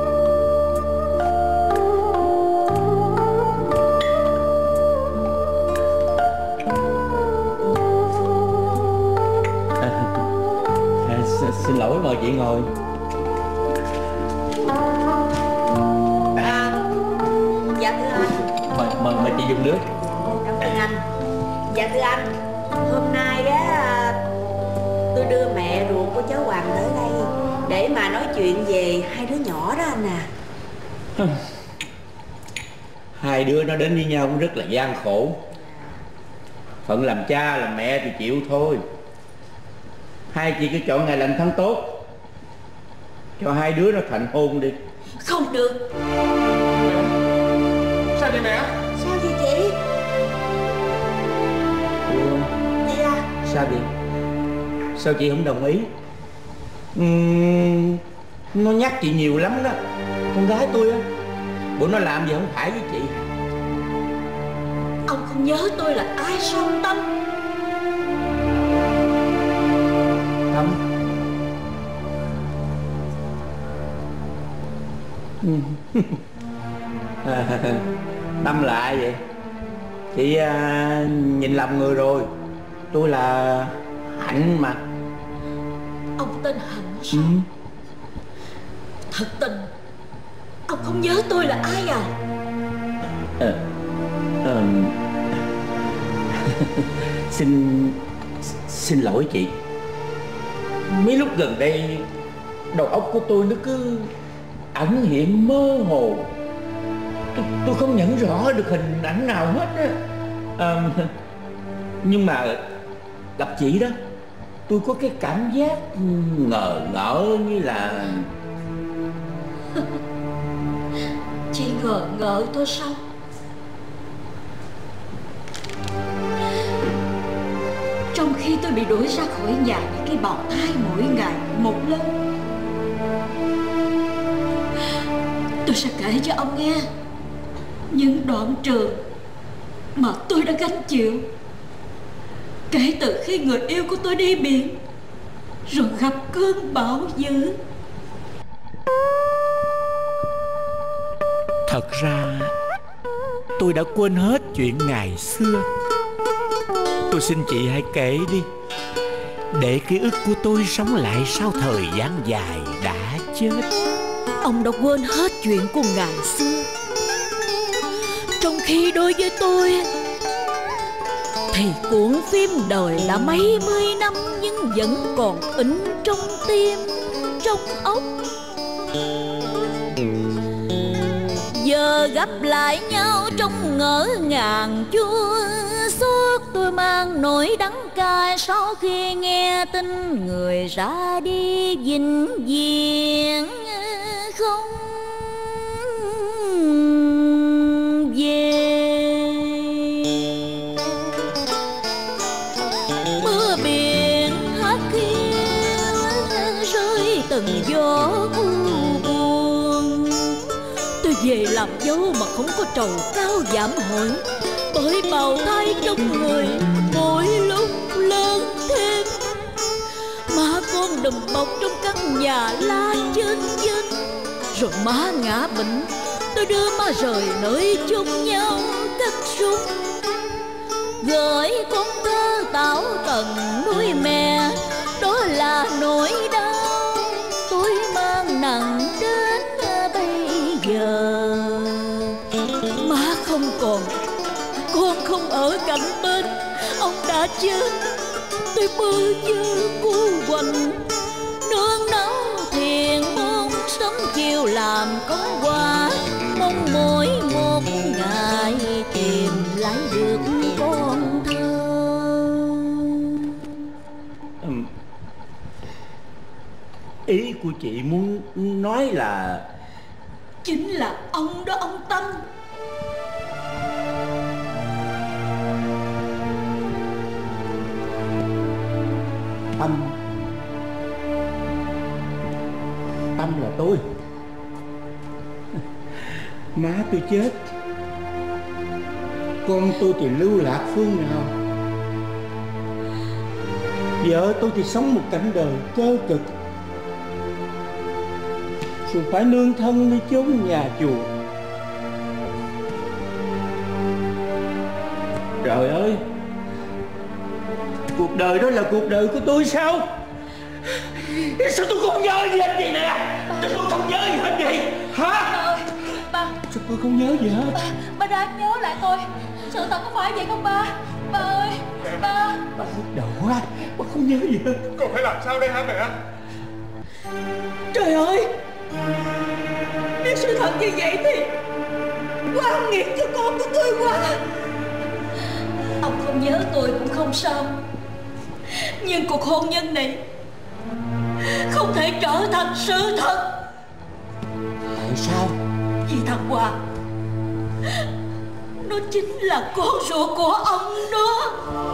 S5: Xin lỗi, mời chị ngồi.
S7: À, dạ thưa anh.
S5: Mời, mời, mời chị dùng nước.
S7: Cảm ơn anh. Dạ thưa anh, hôm nay á tôi đưa mẹ ruột của cháu Hoàng tới đây để mà nói chuyện về hai đứa nhỏ đó anh à.
S5: Hai đứa nó đến với nhau cũng rất là gian khổ. Phận làm cha làm mẹ thì chịu thôi. Hai chị cứ chọn ngày lành tháng tốt, cho hai đứa nó thành hôn đi.
S2: Không được.
S3: Sao vậy mẹ?
S7: Sao vậy chị?
S5: Ủa,
S7: Chị à?
S5: sao vậy? Sao chị không đồng ý? Uhm, nó nhắc chị nhiều lắm đó. Con gái tôi á, bộ nó làm gì không phải với chị.
S2: Ông không nhớ tôi là ai sao Tâm?
S5: Tâm. à, Tâm là ai vậy? Chị à, nhìn lầm người rồi. Tôi là Hạnh mà.
S2: Ông tên Hạnh sao?
S5: Ừ.
S2: Thật tình ông không nhớ tôi là ai à?
S5: à, à, Xin Xin lỗi chị. Mấy lúc gần đây đầu óc của tôi nó cứ ẩn hiện mơ hồ. Tôi, tôi không nhận rõ được hình ảnh nào hết á. À, nhưng mà gặp chị đó, tôi có cái cảm giác ngờ ngỡ như là...
S2: Chị ngờ ngợ tôi sao? Trong khi tôi bị đuổi ra khỏi nhà với cái bào thai mỗi ngày một lần, tôi sẽ kể cho ông nghe những đoạn trường mà tôi đã gánh chịu kể từ khi người yêu của tôi đi biển rồi gặp cơn bão dữ.
S5: Thật ra tôi đã quên hết chuyện ngày xưa. Tôi xin chị hãy kể đi, để ký ức của tôi sống lại sau thời gian dài đã chết.
S2: ông đã quên hết chuyện của ngày xưa. Trong khi đối với tôi thì cuộn phim đời đã mấy mươi năm nhưng vẫn còn in trong tim, trong óc. Giờ gặp lại nhau trong ngỡ ngàng chua xót, tôi mang nỗi đắng cay sau khi nghe tin người ra đi vĩnh viễn không về. Mưa biển hát hiu rơi từng gió u buồn. Tôi về làm dâu mà không có trầu cao giảm hội, bởi bào thai trong người mỗi lúc lớn thêm. Má con đùm bọc trong căn nhà lá trên vinh, rồi má ngã bệnh, tôi đưa má rời nơi chung nhau cất súng. Gửi con thơ tảo tần nuôi mẹ, đó là nỗi đau tôi mang nặng đến bây giờ. Má không còn, con không ở cạnh bên, ông đã chết. Tôi bơ vơ cu quạnh nương nấu thiền môn, sớm chiều làm công quả, mong mỗi một ngày tìm lại được con thơ.
S5: Ý của chị muốn nói là...
S7: Chính là ông đó ông Tâm.
S5: Tâm Tâm là tôi. Má tôi chết, con tôi thì lưu lạc phương nào. Vợ tôi thì sống một cảnh đời cơ cực, rồi phải nương thân đi chốn nhà chùa. Trời ơi, cuộc đời đó là cuộc đời của tôi sao? Sao tôi không nhớ gì hết vậy nè? Tôi không nhớ gì hết vậy hả?
S7: Ba ơi, ba.
S5: Sao tôi không nhớ gì hết?
S7: Ba, ba ráng nhớ lại tôi. Sự thật có phải vậy không ba? Ba ơi, ba.
S5: Ba nhức đầu quá, ba không nhớ gì hết.
S4: Con phải làm sao đây hả mẹ?
S7: Trời ơi, nếu sự thật như vậy thì quá nghiệt cho con của tôi quá. Ông không nhớ tôi cũng không sao, nhưng cuộc hôn nhân này không thể trở thành sự thật.
S5: Tại sao?
S7: Vì thằng Hòa nó chính là con ruột của ông đó.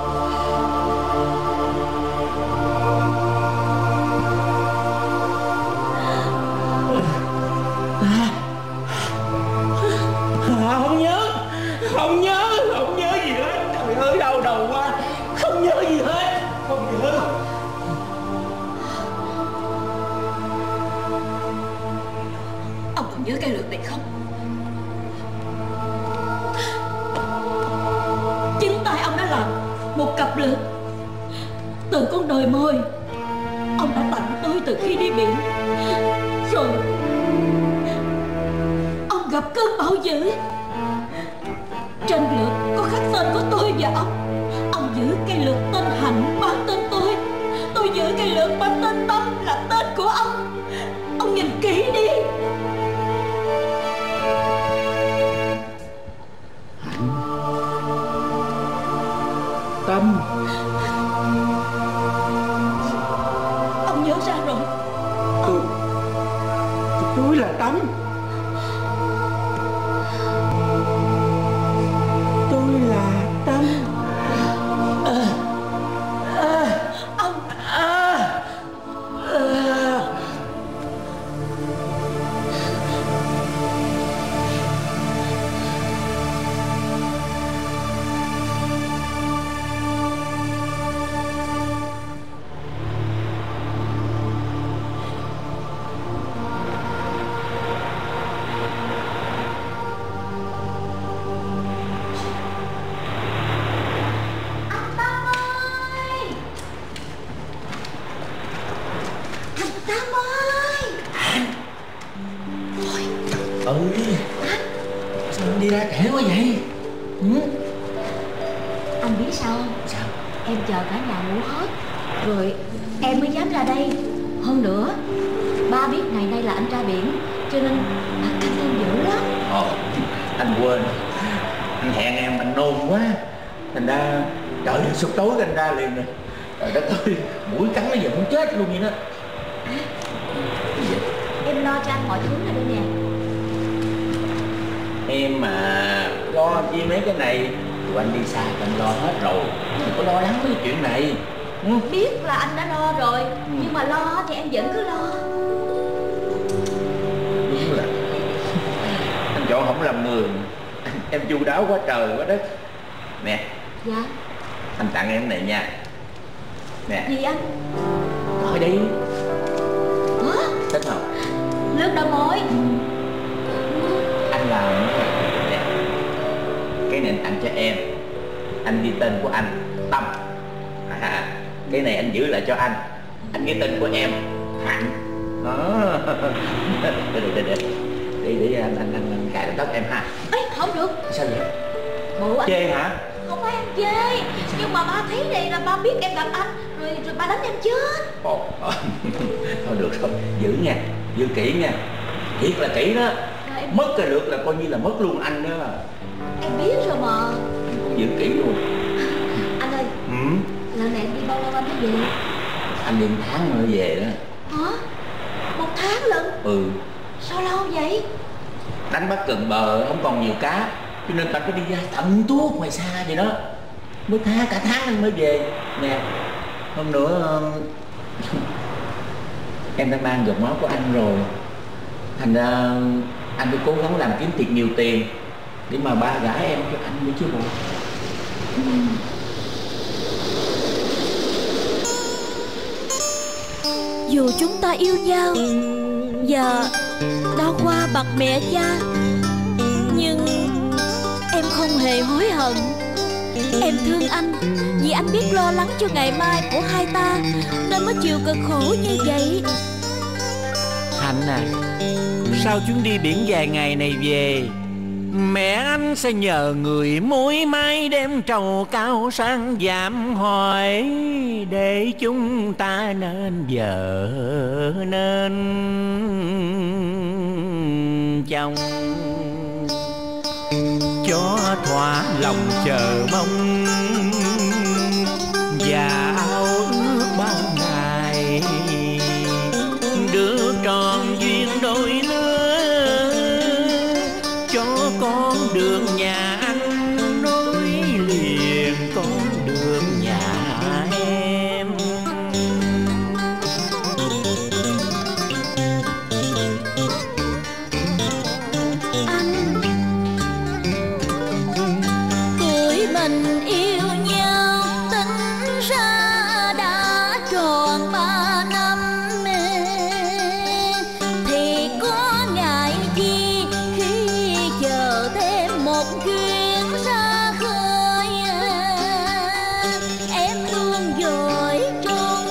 S5: Không nhớ, không nhớ, không nhớ gì hết. Trời ơi, đau đầu quá. Không nhớ gì hết, không nhớ.
S7: Ông còn nhớ cái lượt này không? Chính tay ông đã làm một cặp lượt từ con đồi môi ông đã tặng tôi từ khi đi biển. Rồi ông gặp cơn bão dữ, trên lượt có khắc tên của tôi và ông. Ông giữ cây lược tên Hạnh mang tên tôi, tôi giữ cây lược mang tên Tâm là tên của ông. Ông nhìn kỹ đi.
S5: Hạnh, Tâm.
S7: Ông nhớ ra rồi.
S5: Tôi, tôi là Tâm. Tôi là Tâm. À, à,
S7: Ông
S5: à, à.
S8: ơi, sao anh đi ra trễ quá vậy? Ừ?
S2: Anh biết sao không?
S8: Sao?
S2: Em chờ cả nhà ngủ hết rồi em mới dám ra đây. Hơn nữa ba biết ngày nay là anh ra biển, cho nên anh canh em dữ lắm.
S8: Ồ, anh quên. Anh hẹn em, anh nôn quá. Thành ra trời ơi, sụp tối anh ra liền rồi. Trời đất ơi, mũi cắn nó giờ muốn chết luôn vậy đó.
S2: Em lo cho anh mọi thứ này đây nè.
S8: Em mà lo chi mấy cái này, tụi anh đi xa anh lo hết rồi, đừng có lo lắng mấy cái chuyện này. Ừ.
S2: Biết là anh đã lo rồi, ừ. nhưng mà lo thì em vẫn cứ lo.
S8: Đúng là anh chọn không làm người. Em chu đáo quá trời quá đất. Nè.
S2: Dạ.
S8: Anh tặng em cái này nha. Nè.
S2: Gì anh?
S8: Thôi đi.
S2: Hả?
S8: Thích không?
S2: Nước đá mối.
S8: Ừ. Anh làm nè. Cái này anh tặng cho em. Anh ghi tên của anh Tâm. À, cái này anh giữ lại cho anh. Anh ghi tên của em Hạnh. Đó. Để để để để để anh anh anh, anh cài đầu tóc em ha.
S2: Ê, không được. Sao vậy? Bộ anh
S8: chê hả?
S2: Không phải em chê, nhưng mà ba thấy đây là ba biết em gặp anh rồi rồi ba đánh em chết.
S8: Ồ, thôi được rồi, giữ nha, giữ kỹ nha, thiệt là kỹ đó. Em... mất cái được là coi như là mất luôn anh đó.
S2: Em biết rồi mà.
S8: Anh cũng giữ kỹ luôn.
S2: Anh ơi. Ừ. Lần này em đi bao lâu anh mới về?
S8: Anh đi một tháng mới về đó.
S2: Hả? Một tháng lận?
S8: Ừ.
S2: Sao lâu vậy?
S8: Đánh bắt gần bờ không còn nhiều cá, cho nên anh phải đi ra tận tuốt ngoài xa vậy đó. Mới tháng cả tháng anh mới về. Nè, hôm nữa em đã mang dòng máu của anh rồi, thành ra anh phải cố gắng làm kiếm thiệt nhiều tiền để mà ba gả em cho anh nữa chứ bộ.
S2: Ừ. Dù chúng ta yêu nhau và đã qua bậc mẹ cha, nhưng em không hề hối hận. Em thương anh vì anh biết lo lắng cho ngày mai của hai ta nên mới chịu cực khổ như vậy.
S5: Hạnh à, sau chuyến đi biển dài ngày này về, mẹ anh sẽ nhờ người mối mai đem trầu cao sang dạm hỏi, để chúng ta nên vợ nên chồng, cho thỏa lòng chờ mong và ao ước bao ngày, đưa tròn duyên đôi lứa, cho con đường nhà anh nối liền con đường nhà em.
S2: Anh tuổi mình yêu nhau tính ra đã tròn ba năm, thì có ngại gì khi chờ thêm một chuyến ra khơi. Em luôn dội trong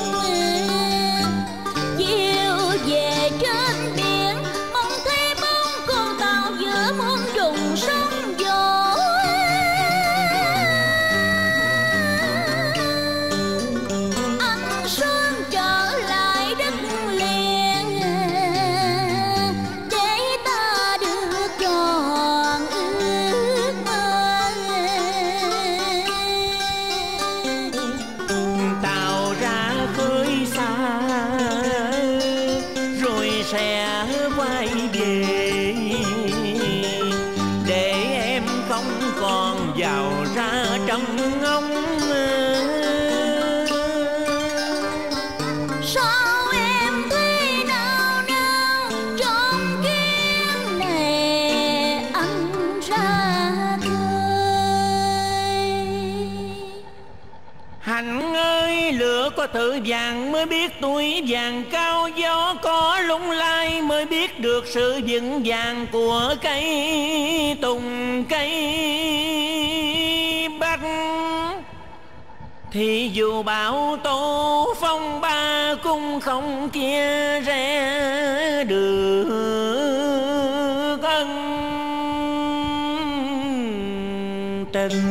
S2: chiều về trên biển, mong thấy bóng con tàu giữa muôn trùng sóng gió. Anh sớm trở lại đất liền để ta được tròn ước mơ.
S5: Tàu ra khơi xa rồi sẽ quay về, để em không còn vào ra trong ngóng.
S2: Sao em thấy nao nao trong kiếp này anh ra khơi.
S5: Hạnh ơi, lửa có thử vàng mới biết tuổi vàng cao, gió có lung lay mới biết được sự vững vàng của cây tùng cây bách. Thì dù bão tố phong ba cũng không chia rẽ được ân tình.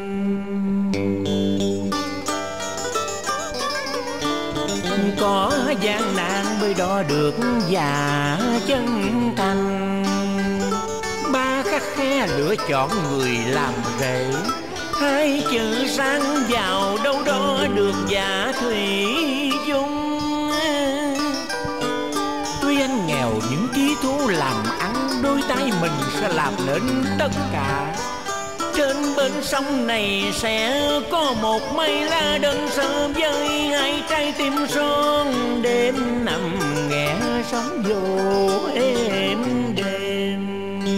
S5: Có gian nan mới đo được và chân thành. Ba khắc khe lựa chọn người làm rể, hai chữ sáng vào đâu đó được giả thủy dung. Tuy anh nghèo những trí thú làm ăn, đôi tay mình sẽ làm nên tất cả. Trên bên sông này sẽ có một mây lá đơn sơ với hai trái tim son. Đêm nằm nghe sóng vô êm đêm.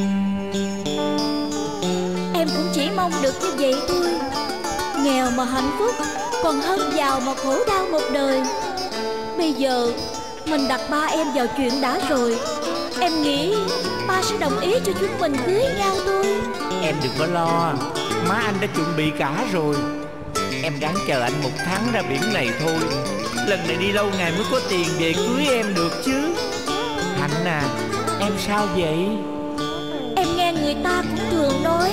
S2: Em cũng chỉ mong được như vậy thôi. Nghèo mà hạnh phúc còn hơn giàu mà khổ đau một đời. Bây giờ mình đặt ba em vào chuyện đã rồi. Em nghĩ ba sẽ đồng ý cho chúng mình cưới nhau thôi.
S5: Em đừng có lo, má anh đã chuẩn bị cả rồi. Em ráng chờ anh một tháng ra biển này thôi. Lần này đi lâu ngày mới có tiền về cưới em được chứ. Hạnh à, em sao vậy?
S2: Em nghe người ta cũng thường nói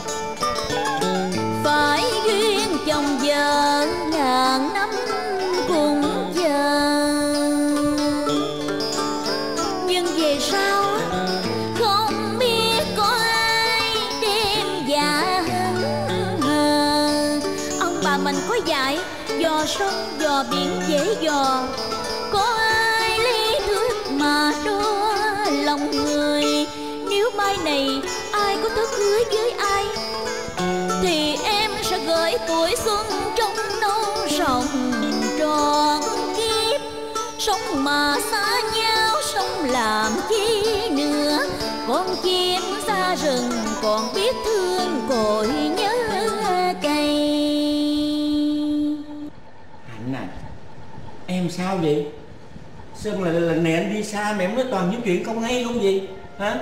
S2: phải duyên chồng vợ ngàn năm cùng chờ. Nhưng về sau không biết có ai đêm dạ hờ. Ông bà mình có dạy dò sông dò biển dễ dò. Có ai lý thước mà đo lòng người. Nếu mai này ai có thức cưới với ai thì em sẽ gửi tuổi xuân trong nâu sòng tròn kiếp. Sống mà xa nhau sống làm chi nữa. Con chim xa rừng còn biết thương cội nhớ cây.
S5: Hạnh à, em sao vậy? Sao là lần này anh đi xa mà em nói toàn những chuyện không hay không gì hả?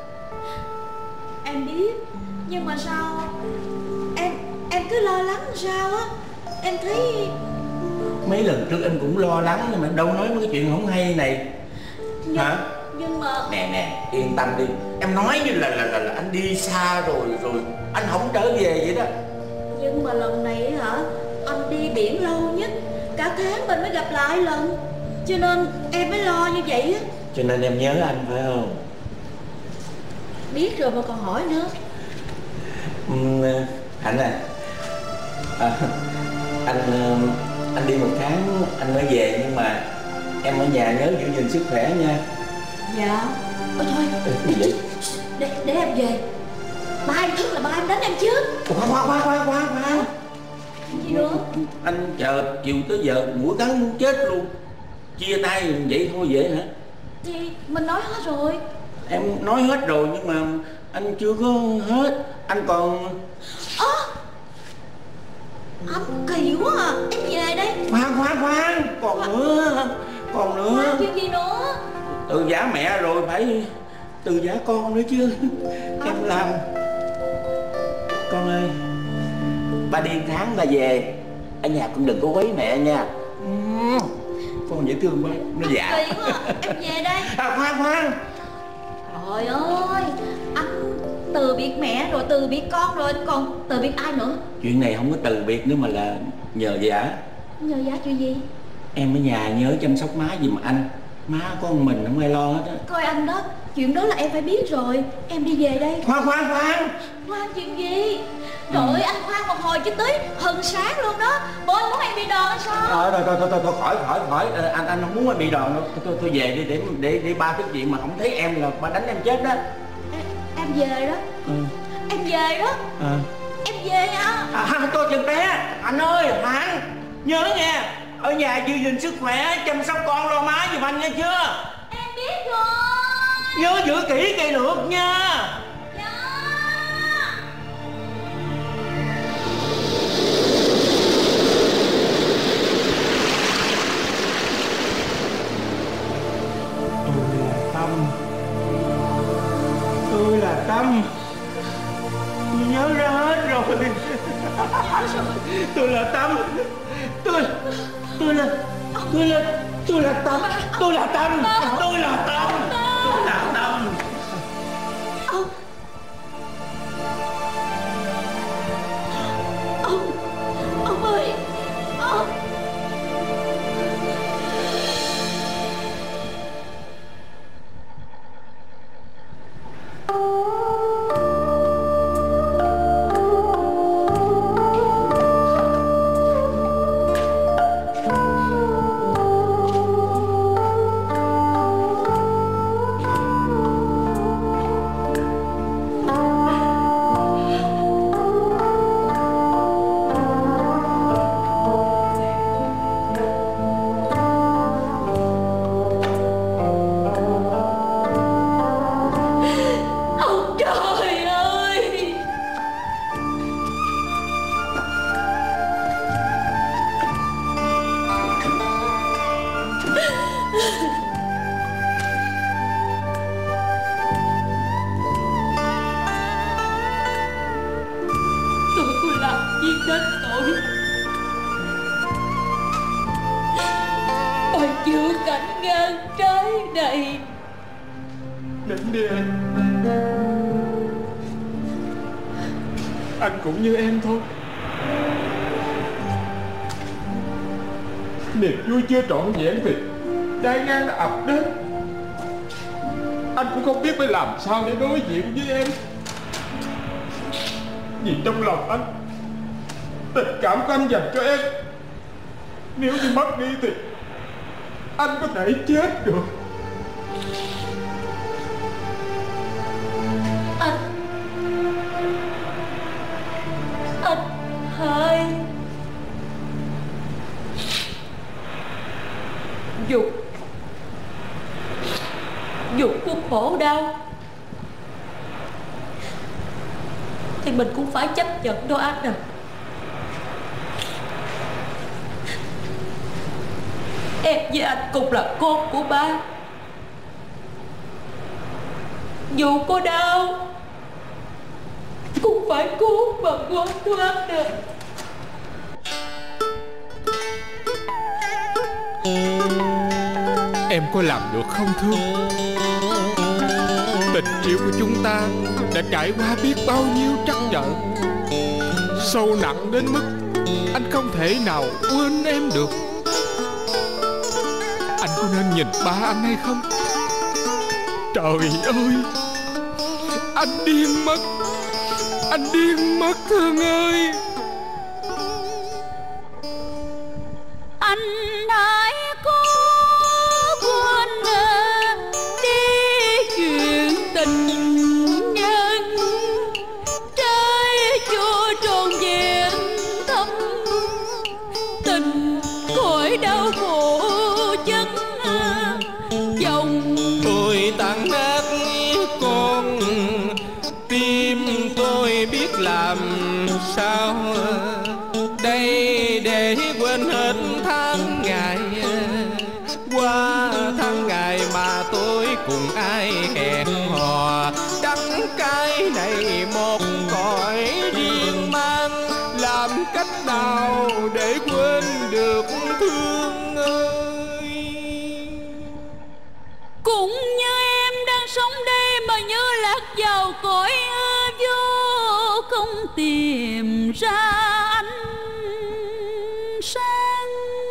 S2: Em biết, nhưng mà sao Em em cứ lo lắng sao á. Em thấy
S5: mấy lần trước anh cũng lo lắng nhưng mà đâu nói mấy cái chuyện không hay này.
S2: Nhưng,
S5: hả?
S2: Nhưng mà
S5: Nè nè, yên tâm đi. Em nói như là là, là, là anh đi xa rồi rồi anh không trở về vậy đó.
S2: Nhưng mà lần này hả, anh đi biển lâu nhất, cả tháng mình mới gặp lại lần. Cho nên em mới lo như vậy á.
S5: Cho nên em nhớ anh phải không?
S2: Biết rồi mà còn hỏi nữa.
S5: uhm, Hạnh à, à anh anh đi một tháng anh mới về, nhưng mà em ở nhà nhớ giữ gìn sức khỏe nha.
S2: Dạ. Ôi thôi,
S5: để,
S2: để, để em về. Ba em thức là ba em đánh em trước.
S5: Khoan khoan khoan khoan khoan khoan.
S2: Gì nữa?
S5: Anh chờ chiều tới giờ mũi cắn muốn chết luôn. Chia tay vậy thôi vậy hả?
S2: Thì mình nói hết rồi.
S5: Em nói hết rồi nhưng mà anh chưa có hết. Anh còn...
S2: Ơ à, anh kỳ quá à. Em về đây.
S5: Khoan khoan khoan. Còn Khoan. nữa. Còn nữa.
S2: Khoan, chuyện gì nữa?
S5: Từ giả mẹ rồi phải từ giả con nữa chứ. à. Em làm. Con ơi, ba đi tháng ba về. Ở nhà cũng đừng có quấy mẹ nha. Con dễ thương quá. Nó dạ.
S2: Kỳ quá à. Em về đây.
S5: À, khoan khoan.
S2: Trời ơi, anh từ biệt mẹ rồi từ biệt con rồi còn từ biệt ai nữa?
S5: Chuyện này không có từ biệt nữa mà là nhờ vả.
S2: Nhờ vả chuyện gì?
S5: Em ở nhà nhớ chăm sóc má giùm anh. Má con mình không ai lo hết á.
S2: Coi anh đó, chuyện đó là em phải biết rồi. Em đi về đây.
S5: Khoan khoan khoan.
S2: Khoan chuyện gì? Trời ơi, anh khoan một hồi chứ tới hừng sáng luôn đó. Bộ anh muốn em bị đòn hay sao?
S5: Ờ, thôi, thôi, thôi, thôi, thôi, khỏi, khỏi, khỏi. Ờ, anh anh không muốn em bị đòn đâu. Tôi, tôi về đi để để để ba cái chuyện mà không thấy em là ba đánh em chết đó.
S2: Em, em về đó.
S5: Ừ.
S2: Em về đó.
S5: À.
S2: Em về nha.
S5: À, tôi chừng té. Anh ơi, Hạnh, nhớ nghe. Ở nhà giữ gìn sức khỏe, chăm sóc con lo má giùm anh nghe chưa?
S2: Em biết rồi.
S5: Nhớ giữ kỹ cây lược nha. Tôi là Tâm. Tôi nhớ ra hết rồi. Tôi là Tâm. Tôi Tôi là Tôi là Tôi là Tâm. Tôi là Tâm. Tôi là Tâm. Tôi là Tâm.
S4: Anh cũng như em thôi. Niềm vui chưa trọn vẹn thì trái ngang đã ập đến. Anh cũng không biết phải làm sao để đối diện với em. Vì trong lòng anh, tình cảm của anh dành cho em, nếu như mất đi thì anh có thể chết được.
S7: Anh Anh hai Dù Dù có khổ đau thì mình cũng phải chấp nhận đó anh à. Em với anh cùng là con của ba. Dù có đau cũng phải cố mà qua qua được.
S3: Em có làm được không Thương? Tình yêu của chúng ta đã trải qua biết bao nhiêu trắc trở, sâu nặng đến mức anh không thể nào quên em được. Anh có nên nhìn ba anh hay không? Trời ơi, anh điên mất, anh điên mất Thương ơi.
S1: Anh hãy cố quên đi chuyện tình nhân, trái chua tròn vẹn thấm tình khỏi đau khổ chân dòng.
S3: Tôi tan nát con tim, tôi biết làm sao đây để quên hết tháng ngày qua, tháng ngày mà tôi cùng ai hẹn hò. Đắng cái này một cõi riêng mang, làm cách nào để quên được Thương ơi.
S1: Cũng như em đang sống đây mà như lạc vào cõi vô, không tìm ra ánh sáng.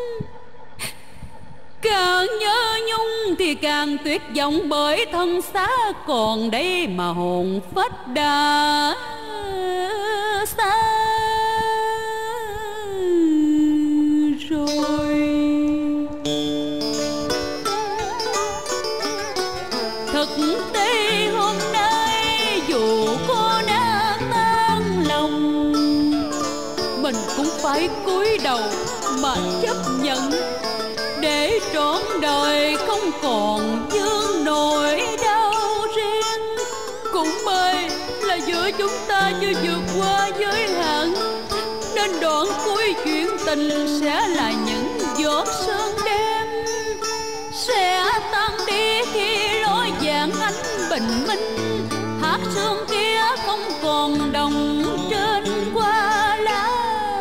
S1: Càng nhớ nhung thì càng tuyệt vọng, bởi thân xác còn đây mà hồn phách đã xa rồi. Thực tế hôm nay dù có đã tan lòng, mình cũng phải cúi đầu mà chấp nhận, để trọn đời không còn vương nỗi đau riêng. Cũng may là giữa chúng ta chưa vượt qua giới hạn, nên đoạn cuối chuyện tình sẽ là những giọt sương đêm, sẽ tan đi khi lối vàng ánh bình minh. Hạt sương kia không còn đồng trên hoa lá.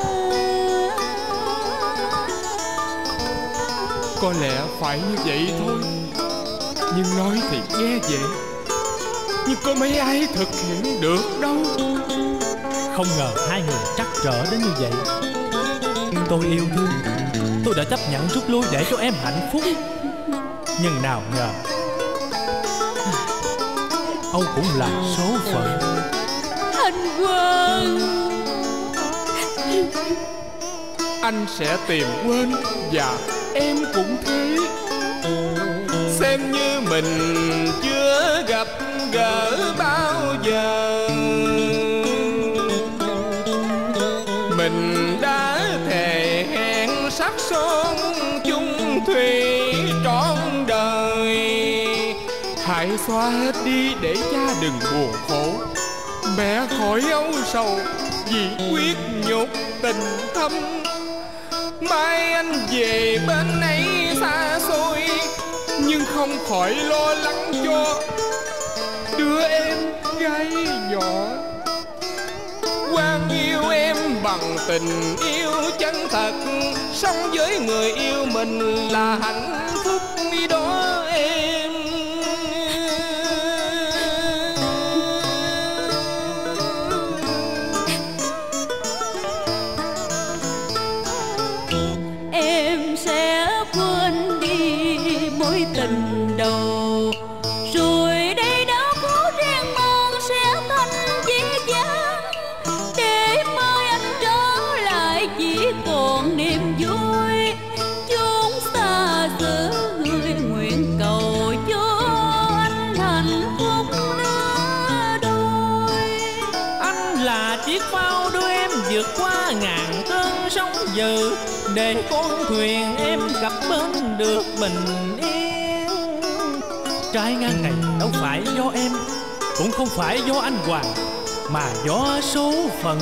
S3: Có lẽ phải như vậy thôi, nhưng nói thì nghe vậy, nhưng có mấy ai thực hiện được đâu.
S9: Không ngờ hai người trắc trở đến như vậy. Tôi yêu Thương, tôi đã chấp nhận rút lui để cho em hạnh phúc, nhưng nào ngờ Âu cũng là số phận.
S1: Anh Quang,
S3: anh sẽ tìm quên và em cũng thế. Xem như mình chưa gặp gỡ bao giờ. Mình đã thề hẹn sắc son chung thủy trọn đời. Hãy xóa hết đi để cha đừng buồn khổ, mẹ khỏi âu sầu vì quyết nhục tình thâm. Mai anh về bên ấy xa xôi, nhưng không khỏi lo lắng cho đứa em gái nhỏ. Quang yêu em bằng tình yêu chân thật, sống với người yêu mình là hạnh phúc đó em.
S1: em sẽ quên đi mối tình đầu, rồi đây đau khổ riêng mong sẽ thành dễ dàng, để mai anh trở lại chỉ còn niềm vui. Chúng ta giữ người nguyện cầu cho anh hạnh phúc nửa đôi.
S5: Anh là chiếc phao đưa em vượt qua ngàn cơn sóng dữ, để con thuyền em cập bến được bình yên.
S9: Trái ngang này đâu phải do em, cũng không phải do anh Hoàng, mà do số phận.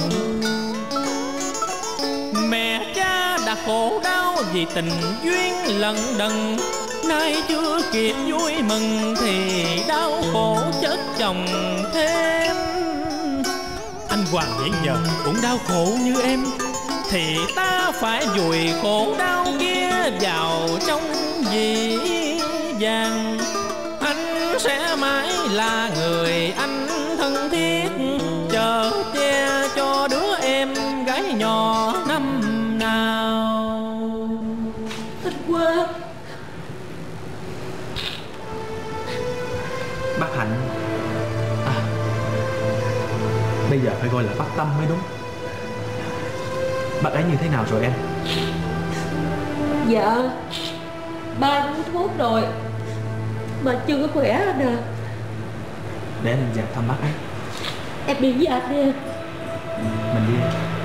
S5: Mẹ cha đã khổ đau vì tình duyên lận đận, nay chưa kịp vui mừng thì đau khổ chất chồng thêm.
S9: Anh Hoàng hiện giờ cũng đau khổ như em,
S5: thì ta phải vùi khổ đau kia vào trong dĩ vàng. Anh sẽ mãi là người anh thân thiết, chờ che cho đứa em gái nhỏ năm nào.
S7: Anh Quang,
S6: Bác Hạnh à, bây giờ phải gọi là bác Tâm mới đúng. Bác ấy như thế nào rồi em?
S7: dạ ba uống thuốc rồi mà chưa có khỏe anh à.
S6: Để anh vào thăm bác ấy.
S7: Em đi với anh đi.
S6: Mình đi.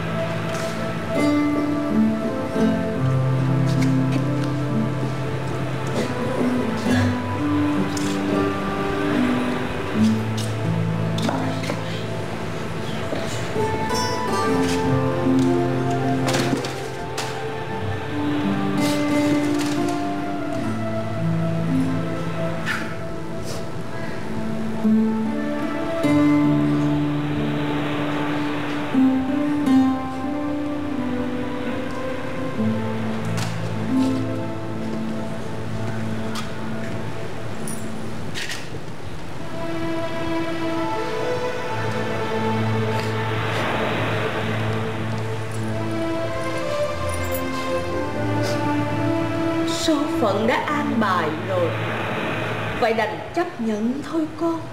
S7: Số phận đã an bài rồi, vậy đành chấp nhận thôi con.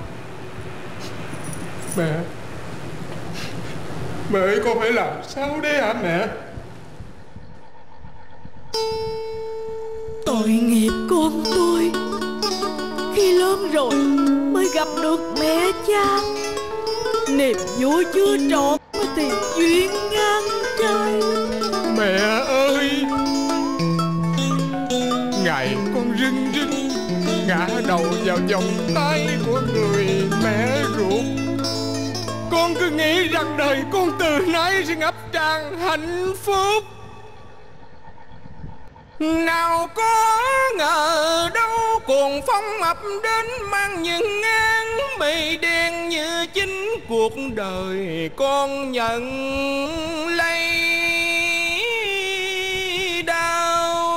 S3: Mẹ, mẹ ơi, con phải làm sao đây hả mẹ?
S7: Tội nghiệp con tôi, khi lớn rồi mới gặp được mẹ cha. Niềm vui chưa trọn thì duyên ngang trời.
S3: Mẹ ơi, ngày con rưng rưng ngã đầu vào vòng tay của người mẹ ruột, con cứ nghĩ rằng đời con từ nay sẽ ngập tràn hạnh phúc. Nào có ngờ đâu cuồng phong ập đến mang những áng mây đen như chính cuộc đời con nhận lấy đau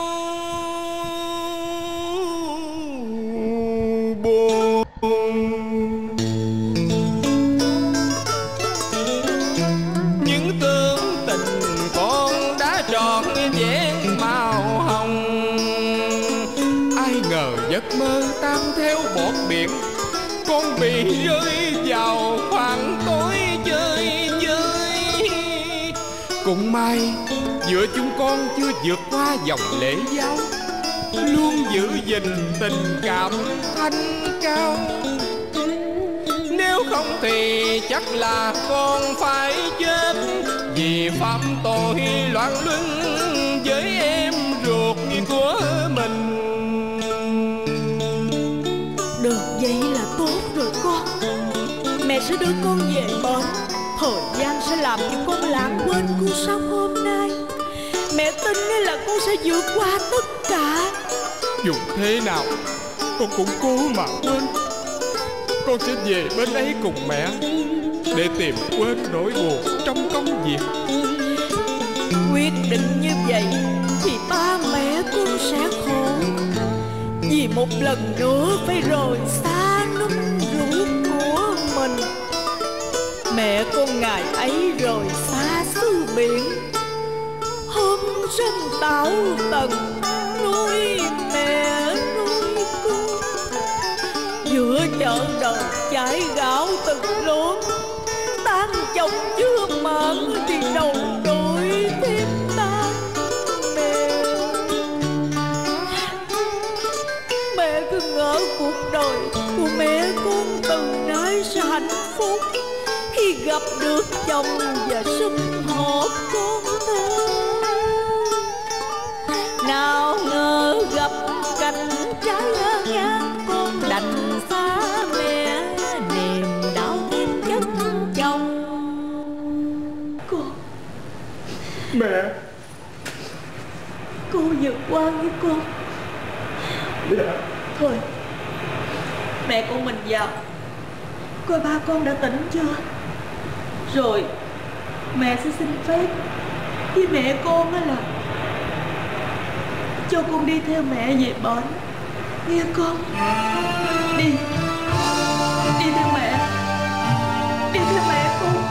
S3: buồn. Những tưởng tình con đã trọn vẹn màu hồng, ai ngờ giấc mơ tan theo bọt biển. Con bị rơi vào khoảng tối chơi vơi. Cũng may giữa chúng con chưa vượt qua dòng lễ giáo, luôn giữ gìn tình cảm thanh cao. Nếu không thì chắc là con phải chết vì phạm tội loạn luân với em ruột của mình.
S7: Được vậy là tốt rồi con. Mẹ sẽ đưa con về bến. Thời gian sẽ làm cho con lãng quên cuộc sống hôm nay. Mẹ tin là con sẽ vượt qua tất cả.
S3: Dù thế nào con cũng cố mà quên. Con sẽ về bên ấy cùng mẹ để tìm quên nỗi buồn trong công việc.
S7: Quyết định như vậy thì ba mẹ con sẽ khổ, vì một lần nữa phải rời xa núm ruột của mình. Mẹ con ngày ấy rời xa xứ biển, hôm sông Tảo Tần nuôi mẹ nuôi con. Giữa chợ đời chải gạo từng lúa, tan chồng chưa mặn thì đầu đôi thêm tan. Mẹ Mẹ cứ ngỡ cuộc đời của mẹ con từ nay sẽ hạnh phúc khi gặp được chồng và sum họp con thơ.
S1: Nào ngờ gặp cảnh trái ngang, con đành xa mẹ niềm đau thêm chất chồng.
S7: Con
S3: Mẹ,
S7: Cô vượt qua với con.
S3: dạ.
S7: Thôi mẹ con mình vào coi ba con đã tỉnh chưa, rồi mẹ sẽ xin phép với mẹ con là cho con đi theo mẹ về bển, nghe con. Đi Đi theo mẹ, đi theo mẹ con.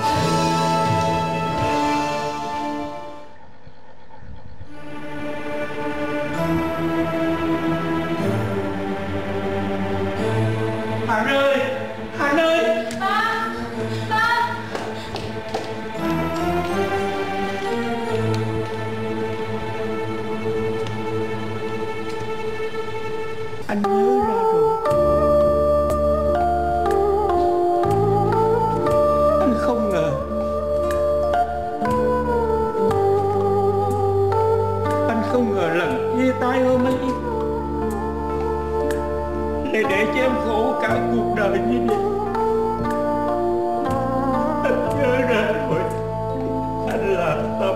S5: Hạnh ơi, Hạnh ơi.
S7: Ba, ba.
S5: Anh nhớ ra rồi. Anh không ngờ Anh không ngờ lần chia tay hôm ấy lại để cho em khổ cả cuộc đời như vậy. Anh nhớ ra rồi. Anh là Tâm,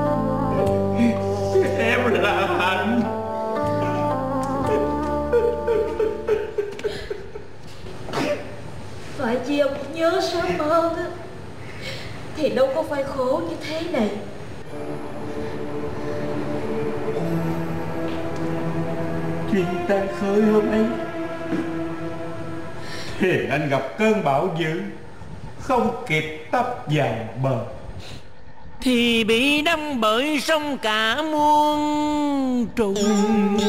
S5: em là Hạnh.
S7: Phải chi ông nhớ sớm hơn á thì đâu có phải khổ như thế này.
S5: Chuyện tan khơi hôm ấy thì anh gặp cơn bão dữ, không kịp tấp vào bờ
S10: thì bị đâm bởi sông cả muôn trùng.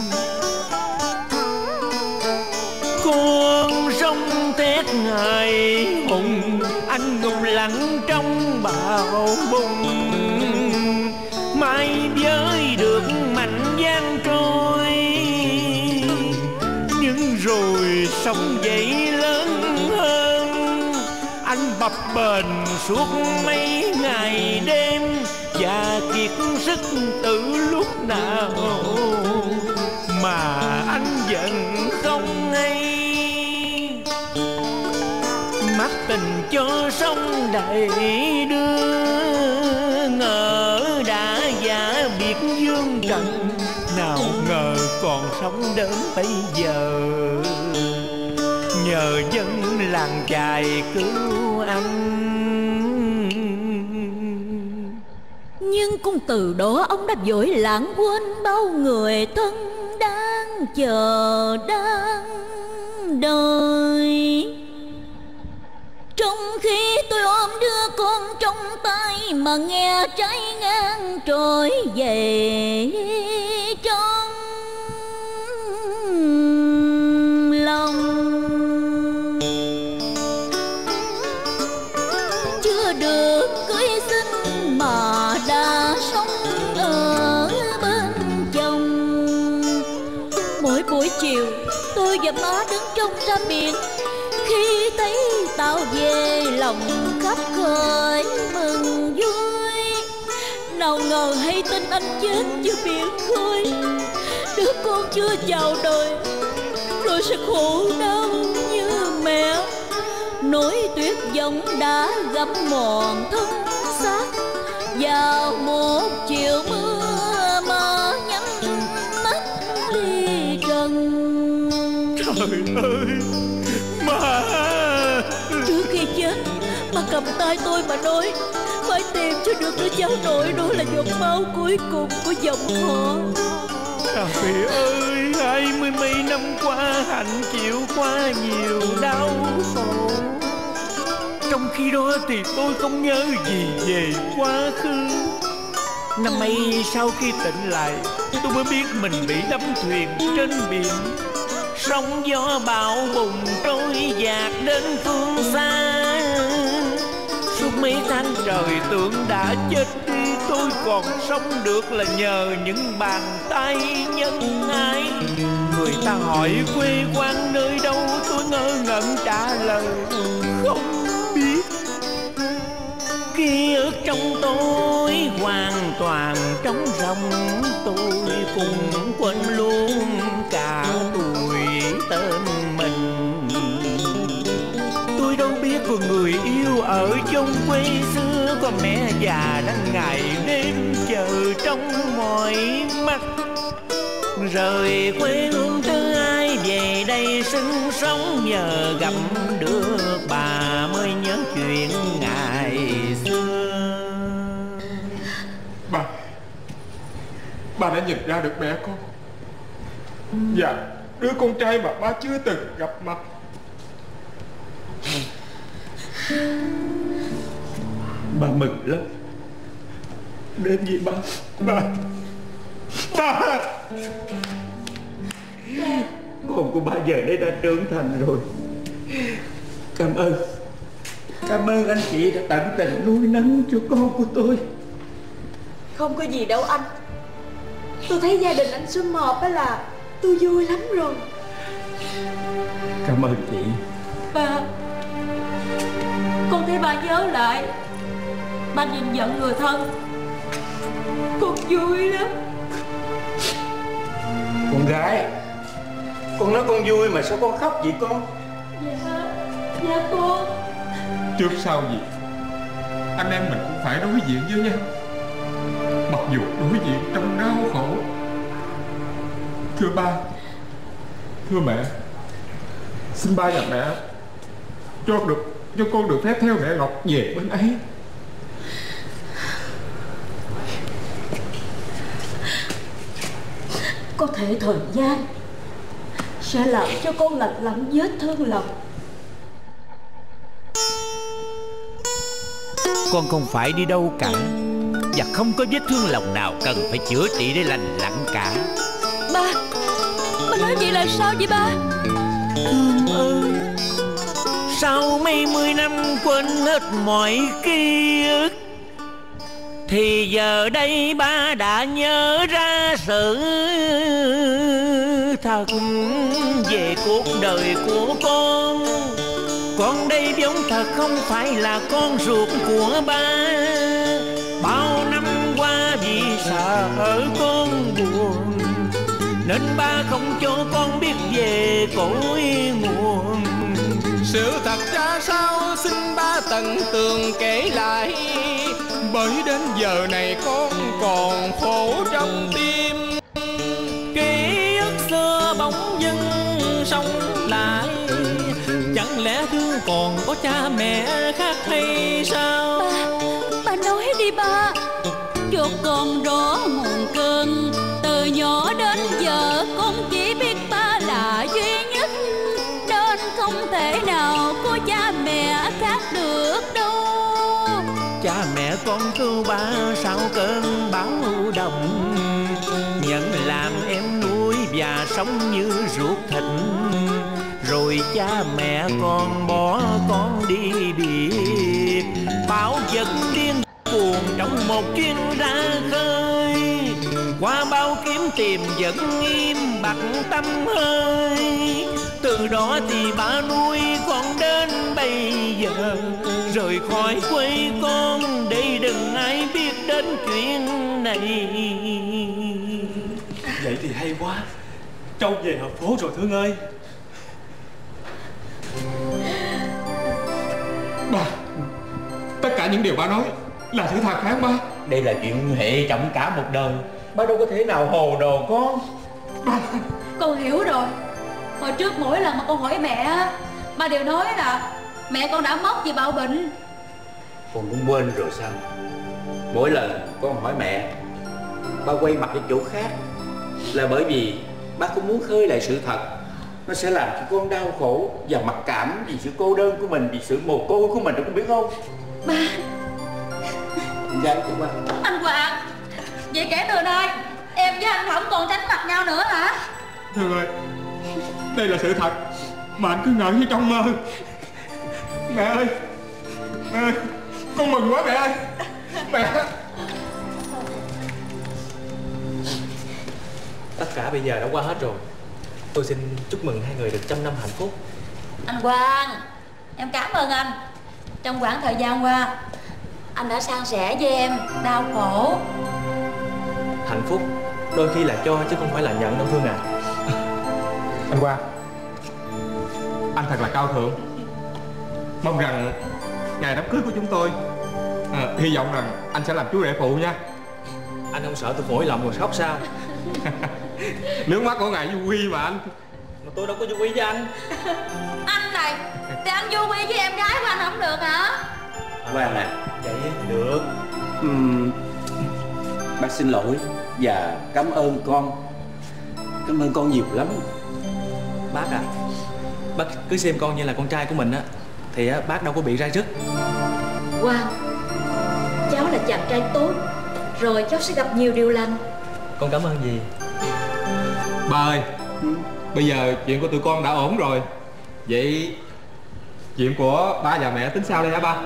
S10: Con sông thét ngài hùng, anh ngục lặng trong bão bùng. Mai với được mạnh giang trôi, nhưng rồi sông dậy lớn hơn. Anh bập bềnh suốt mấy ngày đêm và kiệt sức từ lúc nào mà anh vẫn không hay. Mắt tình cho sông đầy đưa, ngờ đã giả biệt dương trần. Nào ngờ còn sống đến bây giờ, nhờ dân làng chài cứu anh.
S1: Nhưng cũng từ đó ông đã vội lãng quên bao người thân đang chờ đang đợi. Trong khi tôi ôm đứa con trong tay mà nghe trái ngang trôi về trong lòng. biển. Khi thấy tao về lòng khắp khởi mừng vui. Nào ngờ hay tin anh chết giữa biển khơi. Đứa con chưa chào đời rồi sẽ khổ đau như mẹ. Nỗi tuyết vọng đã gặm mòn thân xác. Vào một chiều mưa mà nhắm mắt ly trần.
S10: Trời ơi má!
S1: Trước khi chết bà cầm tay tôi mà nói phải tìm cho được đứa cháu nội, đó là giọt máu cuối cùng của dòng họ.
S10: Cà Phê ơi, hai mươi mấy năm qua hạnh chịu qua nhiều đau khổ. Trong khi đó thì tôi không nhớ gì về quá khứ. Năm ấy sau khi tỉnh lại, tôi mới biết mình bị đắm thuyền trên biển. Sóng gió bão bùng trôi dạt đến phương xa. Suốt mấy tháng trời tưởng đã chết đi, tôi còn sống được là nhờ những bàn tay nhân ái. Người ta hỏi quê quán nơi đâu, tôi ngơ ngẩn trả lời không biết. Ký ức trong tôi hoàn toàn trống rỗng, tôi cũng quên luôn cả tuổi tên mình. Tôi đâu biết con người yêu ở trong quê xưa, có mẹ già đang ngày đêm chờ trong mọi mắt. Rời quê hương thứ ai về đây sinh sống, nhờ gặp được bà mới nhớ chuyện ngày xưa.
S4: Bà Bà đã nhìn ra được mẹ con và đứa con trai mà ba chưa từng gặp mặt.
S10: Bà mừng lắm. Đến gì ba?
S4: Ba Ba
S10: Con của ba giờ đây đã trưởng thành rồi. Cảm ơn Cảm ơn anh chị đã tận tình nuôi nấng cho con của tôi.
S2: Không có gì đâu anh. Tôi thấy gia đình anh sum họp á là tôi vui lắm rồi.
S10: Cảm ơn chị.
S7: Ba, con thấy ba nhớ lại, ba nhìn giận người thân, con vui lắm.
S10: Con gái, con nói con vui mà sao con khóc vậy con?
S7: Dạ, dạ con.
S4: Trước sau gì anh em mình cũng phải đối diện với nhau, mặc dù đối diện trong đau khổ. Thưa ba, thưa mẹ, xin ba và mẹ cho được cho con được phép theo mẹ Ngọc về bên ấy.
S2: Có thể thời gian sẽ làm cho con lành lặn vết thương lòng.
S5: Con không phải đi đâu cả, và không có vết thương lòng nào cần phải chữa trị để lành lặn cả.
S1: Ba, ba nói vậy là sao vậy ba?
S5: Thương ơi, sau mấy mươi năm quên hết mọi ký ức, thì giờ đây ba đã nhớ ra sự thật về cuộc đời của con. Con đây vốn thật không phải là con ruột của ba. Bao năm qua vì sợ ở con buồn, nên ba không cho con biết về cội nguồn.
S3: Sự thật ra sao xin ba tận tường kể lại, bởi đến giờ này con còn khổ trong tim.
S9: Ký ức xưa bỗng dưng sống lại, chẳng lẽ thương còn có cha mẹ khác hay sao?
S1: Ba, ba nói đi ba, cho con rõ nguồn cơn. Từ nhỏ đến giờ con chỉ biết ba là duy nhất, nên không thể nào có cha mẹ khác được đâu.
S5: Cha mẹ con cứu ba sau cơn bão động, nhận làm em nuôi và sống như ruột thịt. Rồi cha mẹ con bỏ con đi biệt, bảo vật điên cuồng trong một chuyến ra khơi. Qua bao kiếm tìm vẫn im bặt tâm hơi, từ từ đó thì ba nuôi con đến bây giờ, rời khỏi quê con để đừng ai biết đến chuyện này.
S6: Vậy thì hay quá. Trâu về hợp phố rồi Thương ơi.
S4: Ba, tất cả những điều ba nói là sự thật phải không ba?
S8: Đây là chuyện hệ trọng cả một đời, ba đâu có thể nào hồ đồ con.
S4: Ba,
S2: con hiểu rồi. Hồi trước mỗi lần mà con hỏi mẹ, ba đều nói là mẹ con đã mất vì bạo bệnh.
S8: Con cũng quên rồi sao? Mỗi lần con hỏi mẹ, ba quay mặt đi chỗ khác là bởi vì ba không muốn khơi lại sự thật. Nó sẽ làm cho con đau khổ và mặc cảm vì sự cô đơn của mình, vì sự mồ côi của mình, con biết không?
S2: Ba.
S8: Dạ của ba.
S2: Anh Hoàng, vậy kể từ nay em với anh không còn tránh mặt nhau nữa hả?
S4: Thương ơi, đây là sự thật mà anh cứ ngỡ như trong mơ. Mẹ ơi, mẹ ơi, con mừng quá mẹ ơi. Mẹ.
S6: Tất cả bây giờ đã qua hết rồi. Tôi xin chúc mừng hai người được trăm năm hạnh phúc.
S2: Anh Quang, em cảm ơn anh. Trong khoảng thời gian qua, anh đã san sẻ với em đau khổ.
S6: Hạnh phúc đôi khi là cho chứ không phải là nhận đâu Thương à.
S4: Anh Quang, anh thật là cao thượng. Mong rằng ngày đám cưới của chúng tôi, à, hy vọng rằng anh sẽ làm chú rể phụ nha.
S6: Anh không sợ tôi phổi lòng rồi khóc sao?
S4: Nước mắt của ngài Du Quy mà anh.
S6: Mà tôi đâu có Du Quy với anh.
S2: Anh này, thì anh Du Quy với em gái của anh không được hả?
S8: Quang à,
S6: vậy được.
S8: uhm, bác xin lỗi và cảm ơn con. Cảm ơn con nhiều lắm.
S6: Bác à, bác cứ xem con như là con trai của mình á, thì á, bác đâu có bị rai rứt.
S2: Quang, cháu là chàng trai tốt, rồi cháu sẽ gặp nhiều điều lành.
S6: Con cảm ơn gì?
S4: Ba ơi, bây giờ chuyện của tụi con đã ổn rồi. Vậy chuyện của ba và mẹ tính sao đây hả ba?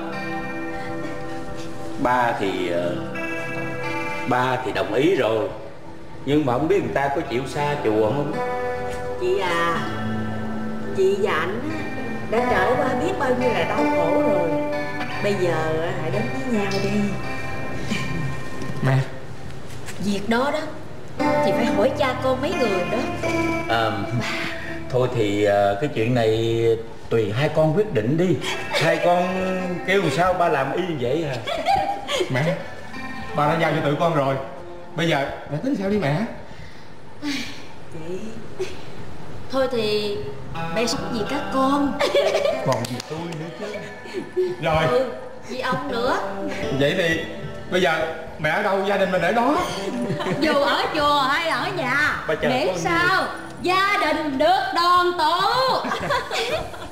S8: Ba thì Ba thì đồng ý rồi, nhưng mà không biết người ta có chịu xa chùa không?
S11: Chị à, chị và anh đã trải qua biết bao nhiêu là đau khổ rồi. Bây giờ hãy đến với nhau đi.
S4: Mẹ.
S2: Việc đó đó thì phải hỏi cha con mấy người đó.
S8: À, thôi thì cái chuyện này tùy hai con quyết định đi. Hai con kêu sao ba làm y vậy à?
S4: Mẹ, ba đã giao cho tụi con rồi. Bây giờ mẹ tính sao đi mẹ?
S11: Chị.
S2: Thôi thì mẹ sống vì các con.
S4: Còn vì tôi nữa chứ. Rồi.
S2: Ừ, vì ông nữa.
S4: Vậy thì bây giờ mẹ ở đâu gia đình mình ở đó.
S2: Dù ở chùa hay ở nhà, miễn sao gia đình được đoàn tụ.